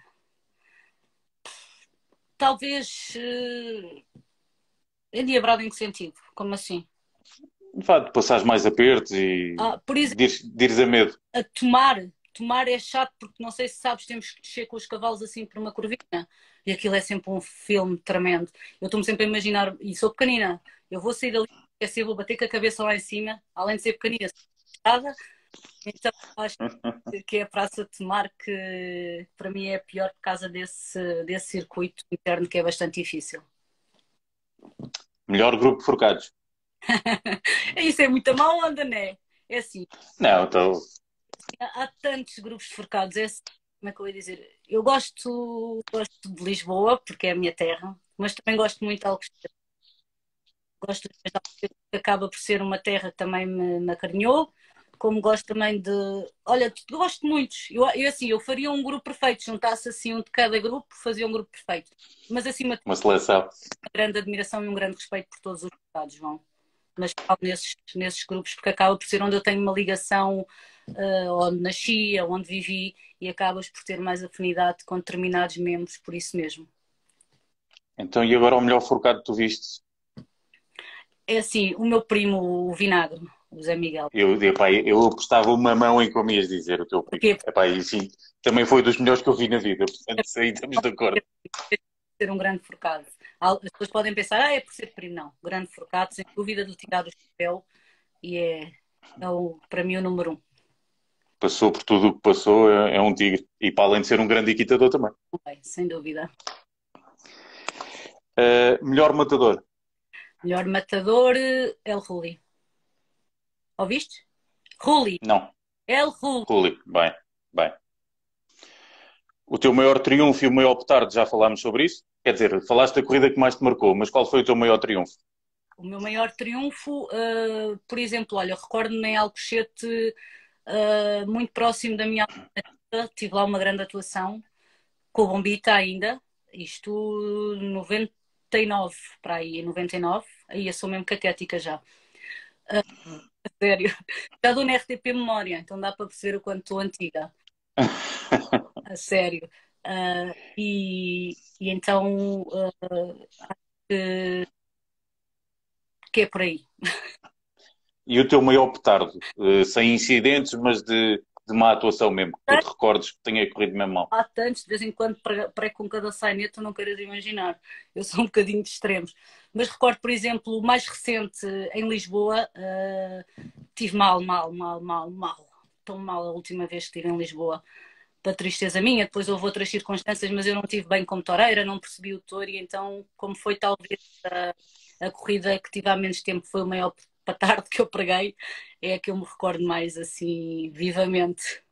talvez. Uh... Endiabrada em que sentido? Como assim? De facto, passares mais apertos e Ah, por exemplo, dires, dires a medo. a tomar. Tomar é chato porque não sei se sabes, temos que descer com os cavalos assim por uma curvinha e aquilo é sempre um filme tremendo. Eu estou-me sempre a imaginar, e sou pequenina, eu vou sair dali, esquecer, vou bater com a cabeça lá em cima, além de ser pequenina, sou pesada, então acho que é a Praça de Tomar que para mim é a pior por causa desse, desse circuito interno que é bastante difícil. Melhor grupo de forcados? Isso é muita má onda, não é? É assim, Não, então. há tantos grupos forcados, é assim, como é que eu ia dizer? Eu gosto, gosto de Lisboa, porque é a minha terra, mas também gosto muito de Alcochete. Gosto de Alcochete, que acaba por ser uma terra que também me, me acarinhou, como gosto também de... Olha, gosto de muitos. Eu, eu, assim, eu faria um grupo perfeito, juntasse assim um de cada grupo, fazia um grupo perfeito. Mas acima de tudo, Uma seleção. uma grande admiração e um grande respeito por todos os estados, João. Mas falo nesses, nesses grupos porque acaba por ser onde eu tenho uma ligação, uh, onde nasci, onde vivi e acabas por ter mais afinidade com determinados membros por isso mesmo. Então, e agora o melhor forcado que tu viste? É assim, o meu primo, o Vinagre, o Zé Miguel. Eu, epá, eu apostava uma mão em como ias dizer o teu primo. Porquê? Epá, e sim, também foi dos melhores que eu vi na vida. Portanto, isso aí estamos de acordo. Porque ser um grande forcado. As pessoas podem pensar, ah, é por ser primo. Não, grande forcado, sem dúvida de tirar o chapéu e é, é o, para mim o número um. Passou por tudo o que passou, é, é um tigre. E para além de ser um grande equitador também. Okay, sem dúvida. Uh, melhor matador? Melhor matador, El Ruli. Ouviste? Ruli. Não. El Ruli. Ruli, bem, bem. O teu maior triunfo e o maior petardo, já falámos sobre isso? Quer dizer, falaste da corrida que mais te marcou, mas qual foi o teu maior triunfo? O meu maior triunfo, uh, por exemplo, olha, recordo-me em Alcochete, uh, muito próximo da minha altura, tive lá uma grande atuação, com o Bombita ainda, isto noventa e nove, para aí, noventa e nove, aí eu sou mesmo caquética já. Uh, a sério, já dou na R T P Memória, então dá para perceber o quanto estou antiga. A sério. Uh, e, e então, uh, acho que, que é por aí. E o teu maior petardo? Uh, sem incidentes, mas de, de má atuação mesmo, que tu te recordes que tenha corrido mesmo mal. Há tantos, de vez em quando prego com cada sainete, não queiras imaginar. Eu sou um bocadinho de extremos. Mas recordo, por exemplo, o mais recente em Lisboa, uh, tive mal, mal, mal, mal, mal. Tão mal a última vez que estive em Lisboa. Para tristeza minha, depois houve outras circunstâncias, mas eu não tive bem como toureira, não percebi o touro, e então, como foi talvez a, a corrida que tive há menos tempo, foi o maior patardo que eu preguei, é a que eu me recordo mais assim, vivamente.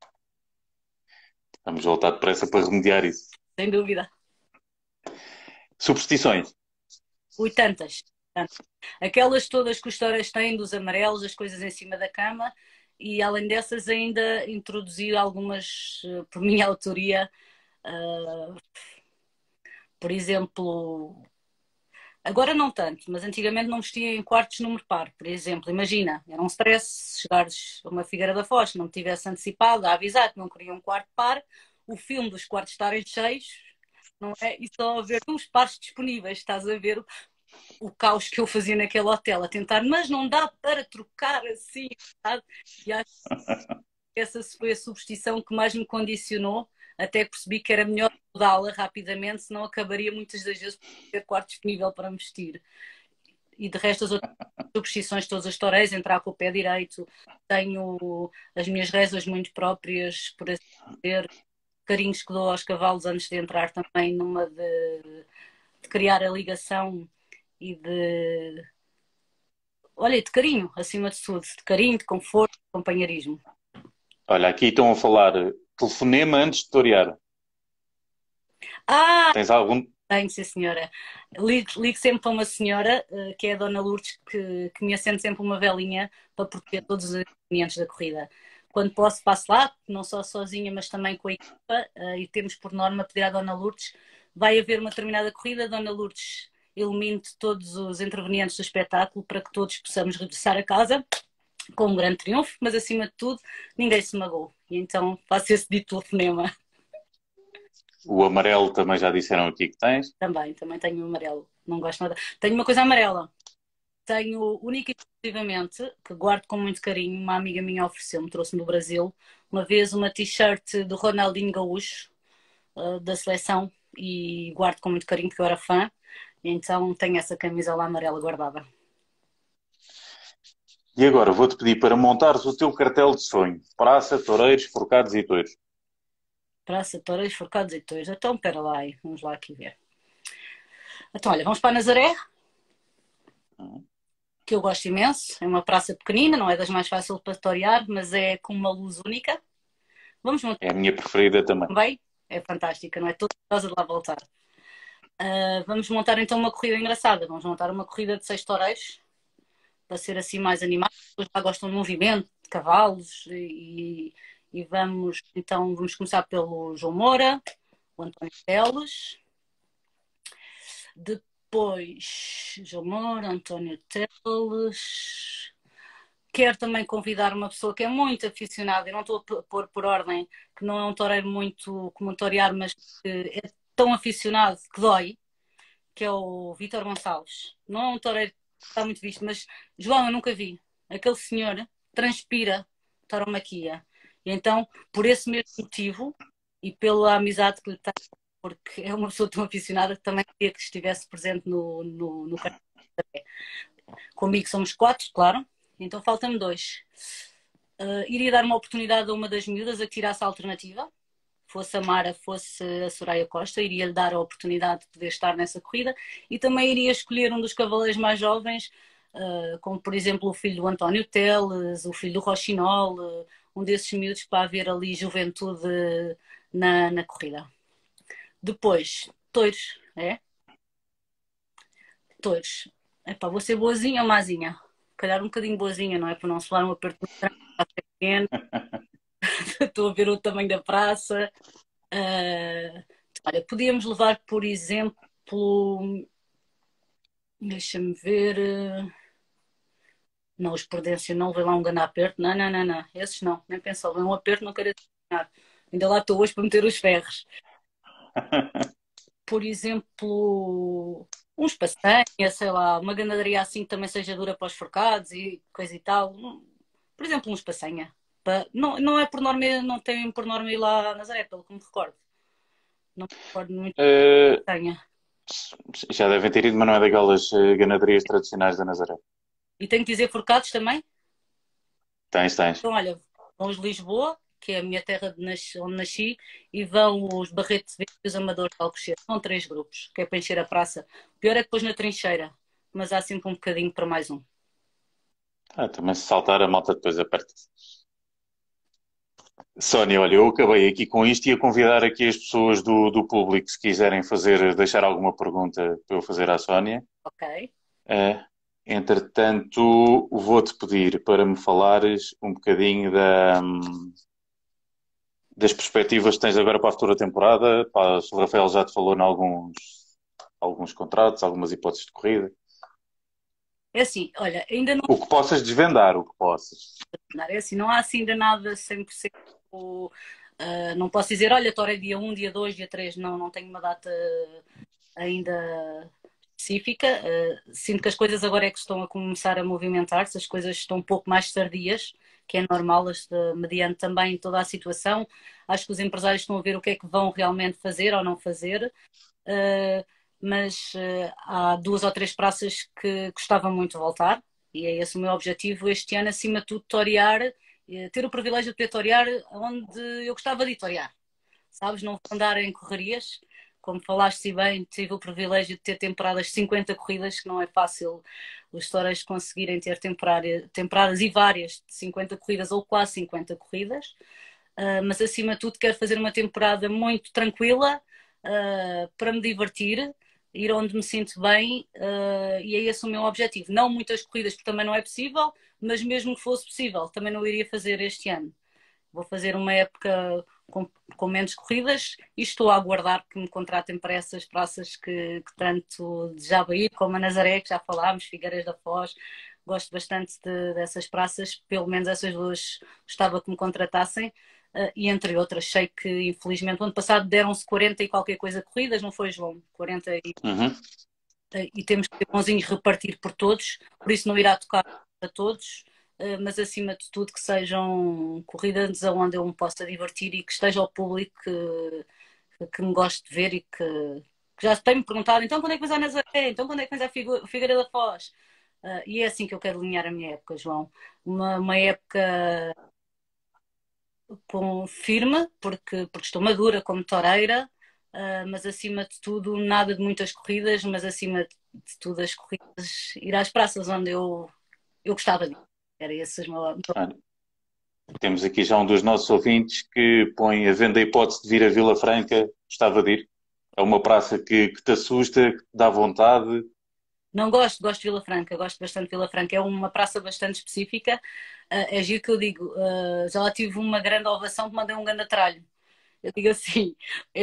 Vamos voltar depressa para remediar isso. Sem dúvida. Superstições? Ui, tantas, tantas. Aquelas todas que os toureiros têm, dos amarelos, as coisas em cima da cama, e além dessas ainda introduzi algumas uh, por minha autoria, uh, por exemplo, agora não tanto, mas antigamente não vestia em quartos número par, por exemplo, imagina, era um stress chegares a uma Figueira da Foz, não me tivesse antecipado a avisar que não queria um quarto par, o filme dos quartos estarem cheios, não é? E só haver uns pares disponíveis, estás a ver o caos que eu fazia naquele hotel, a tentar, mas não dá para trocar assim, sabe? E acho que essa foi a superstição que mais me condicionou, até percebi que era melhor mudá-la rapidamente, senão acabaria muitas das vezes por ter quarto disponível para me vestir. e de resto as outras superstições, todas as toureiras, entrar com o pé direito, tenho as minhas rezas muito próprias, por assim dizer, carinhos que dou aos cavalos antes de entrar também numa de, de criar a ligação e de, olha, de carinho, acima de tudo, de carinho, de conforto, de companheirismo. Olha, aqui estão a falar telefonema antes de torear. Ah, Tens algum? tenho, sim, senhora. Ligo, ligo sempre para uma senhora, uh, que é a Dona Lourdes, que, que me acende sempre uma velinha para proteger todos os inconvenientes da corrida. Quando posso, passo lá, não só sozinha, mas também com a equipa, uh, e temos por norma pedir à Dona Lourdes, vai haver uma determinada corrida, Dona Lourdes ilumine todos os intervenientes do espetáculo para que todos possamos regressar a casa com um grande triunfo, mas acima de tudo, ninguém se magoou. E então faço esse dito telefonema. O amarelo também já disseram aqui que tens. Também, também tenho amarelo. Não gosto nada. Tenho uma coisa amarela. Tenho, única e exclusivamente, que guardo com muito carinho, uma amiga minha ofereceu-me, trouxe-me do Brasil, uma vez uma t-shirt do Ronaldinho Gaúcho, uh, da seleção, e guardo com muito carinho porque eu era fã. Então tenho essa camisola amarela guardada. E agora vou-te pedir para montares o teu cartel de sonho. Praça, toureiros, forcados e touros. Praça, toureiros, forcados e touros. Então, espera lá aí, vamos lá aqui ver. Então, olha, vamos para Nazaré, que eu gosto imenso. É uma praça pequenina, não é das mais fáceis para torear, mas é com uma luz única. Vamos montar É a minha preferida também. também. É fantástica, não é? Toda curiosa de lá voltar. Uh, vamos montar então uma corrida engraçada. Vamos montar uma corrida de seis toureiros, para ser assim mais animado. As pessoas lá gostam de movimento, de cavalos, e, e vamos, então, vamos começar pelo João Moura, o António Teles. Depois, João Moura, António Teles. Quero também convidar uma pessoa que é muito aficionada, e não estou a pôr por ordem, que não é um toureiro muito como torear, mas que é tão aficionado que dói, que é o Vítor Gonçalves. Não é um toureiro que está muito visto, mas, João, eu nunca vi. Aquele senhor transpira tauromaquia. E então, por esse mesmo motivo, e pela amizade que lhe tenho, porque é uma pessoa tão aficionada, que também queria que estivesse presente no, no, no cartão. Comigo somos quatro, claro. Então falta-me dois. Uh, iria dar uma oportunidade a uma das miúdas a que tirasse a alternativa. Fosse a Mara, fosse a Soraya Costa, iria-lhe dar a oportunidade de poder estar nessa corrida. E também iria escolher um dos cavaleiros mais jovens, uh, como por exemplo o filho do António Teles, o filho do Rochinol, uh, um desses miúdos para haver ali juventude na, na corrida. Depois, touros, é? Touros. Epá, vou ser boazinha ou mazinha? Calhar um bocadinho boazinha, não é? Para não se levar um aperto no trânsito. Estou a ver o tamanho da praça. Uh, olha, podíamos levar, por exemplo, deixa-me ver. Uh, não, os Prudência não vê lá um grande aperto. Não, não, não, não. Esses não, nem pensou. Um aperto não quero ensinar. Ainda lá estou hoje para meter os ferros. Por exemplo, uns passanha, sei lá, uma ganaderia assim que também seja dura para os forcados e coisa e tal. Por exemplo, uns passanha. Não, não é por norma, não tem por norma ir lá a Nazaré, pelo que me recordo. Não me recordo muito. Uh, Tenha. Já devem ter ido, mas não é daquelas uh, ganaderias tradicionais da Nazaré. E tenho que dizer forcados também? Tens, tens. Então, olha, vamos de Lisboa, que é a minha terra de nas... onde nasci, e vão os Barretos e os Amadores de Alcochete. São três grupos, que é para encher a praça. O pior é que depois na trincheira, mas há sempre um bocadinho para mais um. Ah, também se saltar a malta depois aperta. Sónia, olha, eu acabei aqui com isto e a convidar aqui as pessoas do, do público, se quiserem fazer, deixar alguma pergunta para eu fazer à Sónia. Ok. Uh, entretanto, vou-te pedir para me falares um bocadinho da, das perspectivas que tens agora para a futura temporada. Pá, o Rafael já te falou em alguns, alguns contratos, algumas hipóteses de corrida. É assim, olha, ainda não... O que possas desvendar, o que possas. É assim, não há assim ainda nada cem por cento. Uh, não posso dizer, olha, Tora é dia um, dia dois, dia três. Não, não tenho uma data ainda específica. Uh, sinto que as coisas agora é que estão a começar a movimentar-se, as coisas estão um pouco mais tardias, que é normal, mediante também toda a situação. Acho que os empresários estão a ver o que é que vão realmente fazer ou não fazer. Uh, mas uh, há duas ou três praças que gostava muito de voltar, e é esse o meu objetivo este ano, acima de tudo, torear, uh, ter o privilégio de poder torear onde eu gostava de ir torear, sabes? Não andar em correrias. Como falaste e bem, tive o privilégio de ter temporadas de cinquenta corridas, que não é fácil os toureiros conseguirem ter temporada, temporadas e várias de cinquenta corridas ou quase cinquenta corridas. Uh, mas acima de tudo quero fazer uma temporada muito tranquila, uh, para me divertir, ir onde me sinto bem, uh, e é esse o meu objetivo. Não muitas corridas, porque também não é possível, mas mesmo que fosse possível, também não iria fazer este ano. Vou fazer uma época com, com menos corridas e estou a aguardar que me contratem para essas praças que, que tanto desejava ir, como a Nazaré, que já falámos, Figueiras da Foz. Gosto bastante de, dessas praças, pelo menos essas duas gostava que me contratassem. Uh, e entre outras, sei que infelizmente o ano passado deram-se quarenta e qualquer coisa corridas, não foi, João? quarenta e, Uhum. uh, e temos que ter bonzinhos repartir por todos, por isso não irá tocar a todos, uh, mas acima de tudo que sejam corridas onde eu me possa divertir e que esteja o público que, que me goste de ver e que, que já tem-me perguntado, então quando é que vais à Nazaré? Então quando é que vais à Figu- Figueira da Foz? Uh, e é assim que eu quero alinhar a minha época, João. Uma, uma época com firme, porque, porque estou madura como toureira, uh, mas acima de tudo, nada de muitas corridas, mas acima de tudo as corridas, ir às praças onde eu, eu gostava de ir. Era esse o meu... Olha, temos aqui já um dos nossos ouvintes que põe a venda a hipótese de vir a Vila Franca, gostava de ir. É uma praça que, que te assusta, que te dá vontade. Não gosto, gosto de Vila Franca, gosto bastante de Vila Franca. É uma praça bastante específica. Uh, é giro que eu digo, uh, já lá tive uma grande ovação que mandei um grande atralho. Eu digo assim, é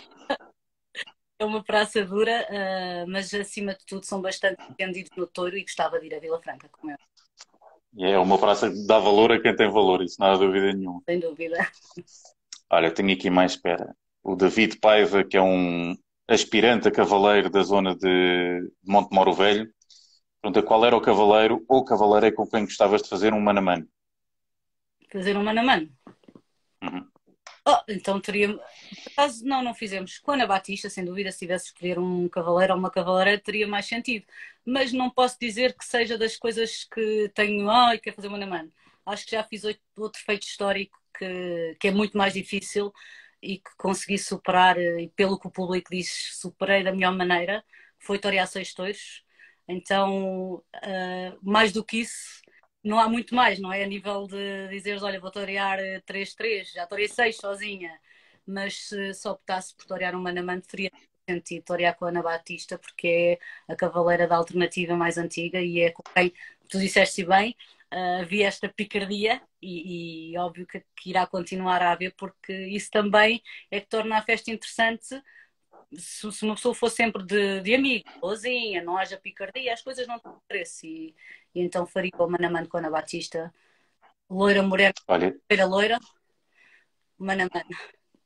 é uma praça dura, uh, mas acima de tudo são bastante entendidos no touro e gostava de ir a Vila Franca, como eu, E é uma praça que dá valor a quem tem valor, isso não há dúvida nenhuma. sem dúvida. Olha, tenho aqui mais espera. O David Paiva, que é um aspirante a cavaleiro da zona de Monte Moro Velho, pergunta qual era o cavaleiro ou cavaleira com quem gostavas de fazer um mano a mano. Fazer um mano a mano. Uhum. Oh, então teria. Por acaso, não, não fizemos. Com a Ana Batista, sem dúvida, se tivesse de escolher um cavaleiro ou uma cavaleira, teria mais sentido. Mas não posso dizer que seja das coisas que tenho, ai, quero fazer um mano a mano. Acho que já fiz outro, outro feito histórico que, que é muito mais difícil e que consegui superar, eh, e pelo que o público diz, superei da melhor maneira, foi torear seis touros. Então, uh, mais do que isso, não há muito mais, não é? A nível de dizeres, olha, vou torear três três, já torei seis sozinha, mas se só optasse por torear um mano a mano, teria sentido torear com a Ana Batista, porque é a cavaleira da alternativa mais antiga e é com quem, tu disseste bem, uh, havia esta picardia e, e óbvio que, que irá continuar a haver, porque isso também é que torna a festa interessante. Se, se uma pessoa for sempre de, de amigo, boazinha, não haja picardia, as coisas não têm preço. E, e então faria o mano a mano com a Ana Batista, loira, morena, Olha, loira, loira, mano a mano.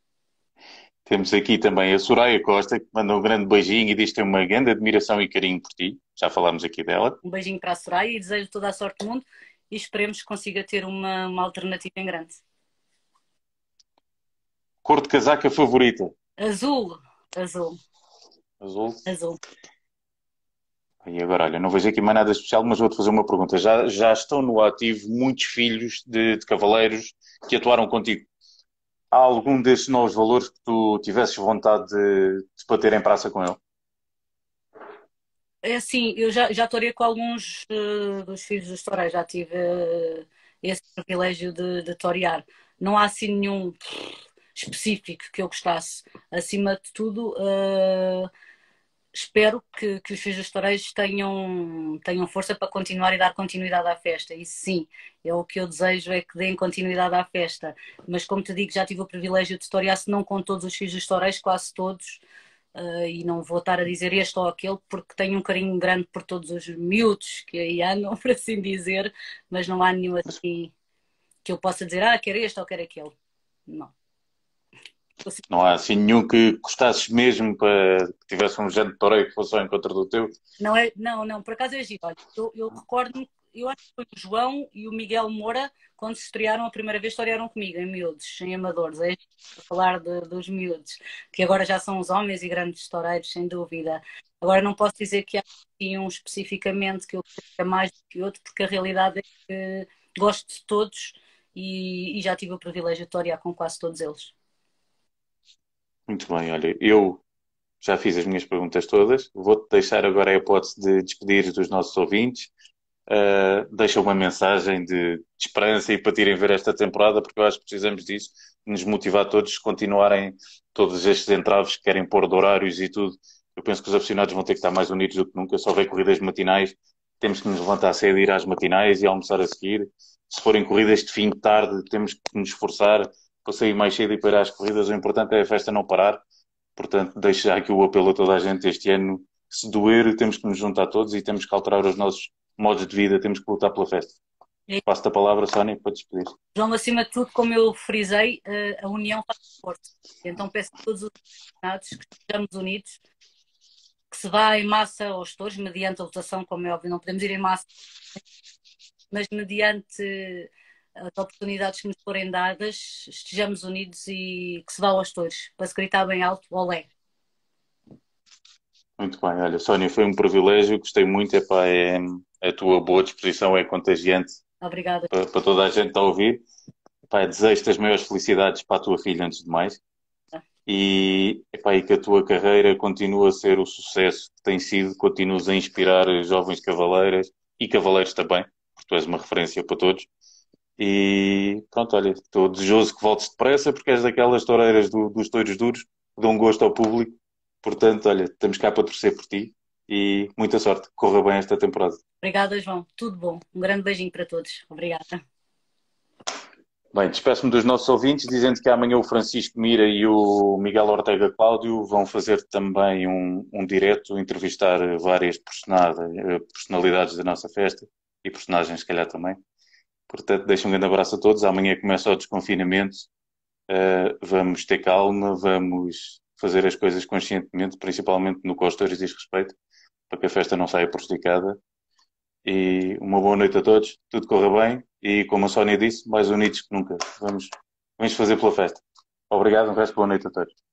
temos aqui também a Soraya Costa, que manda um grande beijinho e diz que tem uma grande admiração e carinho por ti. Já falámos aqui dela. Um beijinho para a Soraya e desejo toda a sorte do mundo e esperemos que consiga ter uma, uma alternativa em grande. Cor de casaca favorita? Azul, azul, Azul. azul. E agora, olha, não vejo aqui mais nada especial, mas vou-te fazer uma pergunta. Já, já estão no ativo muitos filhos de, de cavaleiros que atuaram contigo? Há algum desses novos valores que tu tivesses vontade de, de bater em praça com ele? É assim, eu já, já torei com alguns uh, dos filhos dos toureiros, já tive uh, esse privilégio de, de torear. Não há assim nenhum específico que eu gostasse. Acima de tudo, uh, espero que, que os filhos dos toureiros tenham, tenham força para continuar e dar continuidade à festa. Isso sim, é o que eu desejo, é que deem continuidade à festa. Mas como te digo, já tive o privilégio de torear, se não com todos os filhos dos toureiros, quase todos. Uh, e não vou estar a dizer este ou aquele porque tenho um carinho grande por todos os miúdos que aí andam, por assim dizer, mas não há nenhum assim que eu possa dizer, ah, quero este ou quero aquele. Não. Assim, Não há assim nenhum que gostasses mesmo para que tivesse um género de toreio que fosse ao encontro do teu? não, é, não, não, por acaso é giro. Olha, eu, eu recordo-me, eu acho que foi o João e o Miguel Moura, quando se estrearam a primeira vez, estrearam comigo, em miúdos, em amadores. É a falar de, dos miúdos, que agora já são os homens e grandes toureiros, sem dúvida. Agora não posso dizer que há assim um especificamente que eu gosto mais do que outro, porque a realidade é que gosto de todos e, e já tive o privilégio de torear com quase todos eles. Muito bem, olha, eu já fiz as minhas perguntas todas. Vou-te deixar agora a hipótese de despedir dos nossos ouvintes. Uh, deixa uma mensagem de, de esperança e para irem ver esta temporada, porque eu acho que precisamos disso, de nos motivar todos a continuarem todos estes entraves que querem pôr de horários e tudo. Eu penso que os aficionados vão ter que estar mais unidos do que nunca. Se houver corridas matinais, temos que nos levantar cedo, ir às matinais e almoçar a seguir. Se forem corridas de fim de tarde, temos que nos esforçar para sair mais cedo e para ir às corridas. O importante é a festa não parar. Portanto, deixo já aqui o apelo a toda a gente este ano. Se doer, temos que nos juntar todos e temos que alterar os nossos modos de vida, temos que lutar pela festa. E, Passo-te a palavra, Sónia, para despedir. João, acima de tudo, como eu frisei, eh, a união faz forte. Então peço a todos os aficionados que estejamos unidos, que se vá em massa aos touros, mediante a votação, como é óbvio, não podemos ir em massa, mas mediante as oportunidades que nos forem dadas, estejamos unidos e que se vá aos touros, para se gritar bem alto, olé. Muito bem, olha, Sónia, foi um privilégio, gostei muito, epá, é, a tua boa disposição é contagiante Obrigada. para, para toda a gente que está a ouvir. Epá, desejo-te as maiores felicidades para a tua filha, antes de mais, e, epá, e que a tua carreira continue a ser o sucesso que tem sido, continues a inspirar jovens cavaleiras e cavaleiros também, porque tu és uma referência para todos. E pronto, olha, estou desejoso que voltes depressa, porque és daquelas toureiras do- dos touros duros que dão gosto ao público. Portanto, olha, estamos cá para torcer por ti e muita sorte. Corra bem esta temporada. Obrigada, João. Tudo bom. Um grande beijinho para todos. Obrigada. Bem, despeço-me dos nossos ouvintes, dizendo que amanhã o Francisco Mira e o Miguel Ortega Cláudio vão fazer também um, um direto, entrevistar várias personalidades, personalidades da nossa festa e personagens, se calhar, também. Portanto, deixo um grande abraço a todos. Amanhã começa o desconfinamento. Uh, vamos ter calma, vamos fazer as coisas conscientemente, principalmente no que aos touros diz respeito, para que a festa não saia prejudicada. E uma boa noite a todos, tudo corra bem e, como a Sónia disse, mais unidos que nunca. Vamos, vamos fazer pela festa. Obrigado, um resto de boa noite a todos.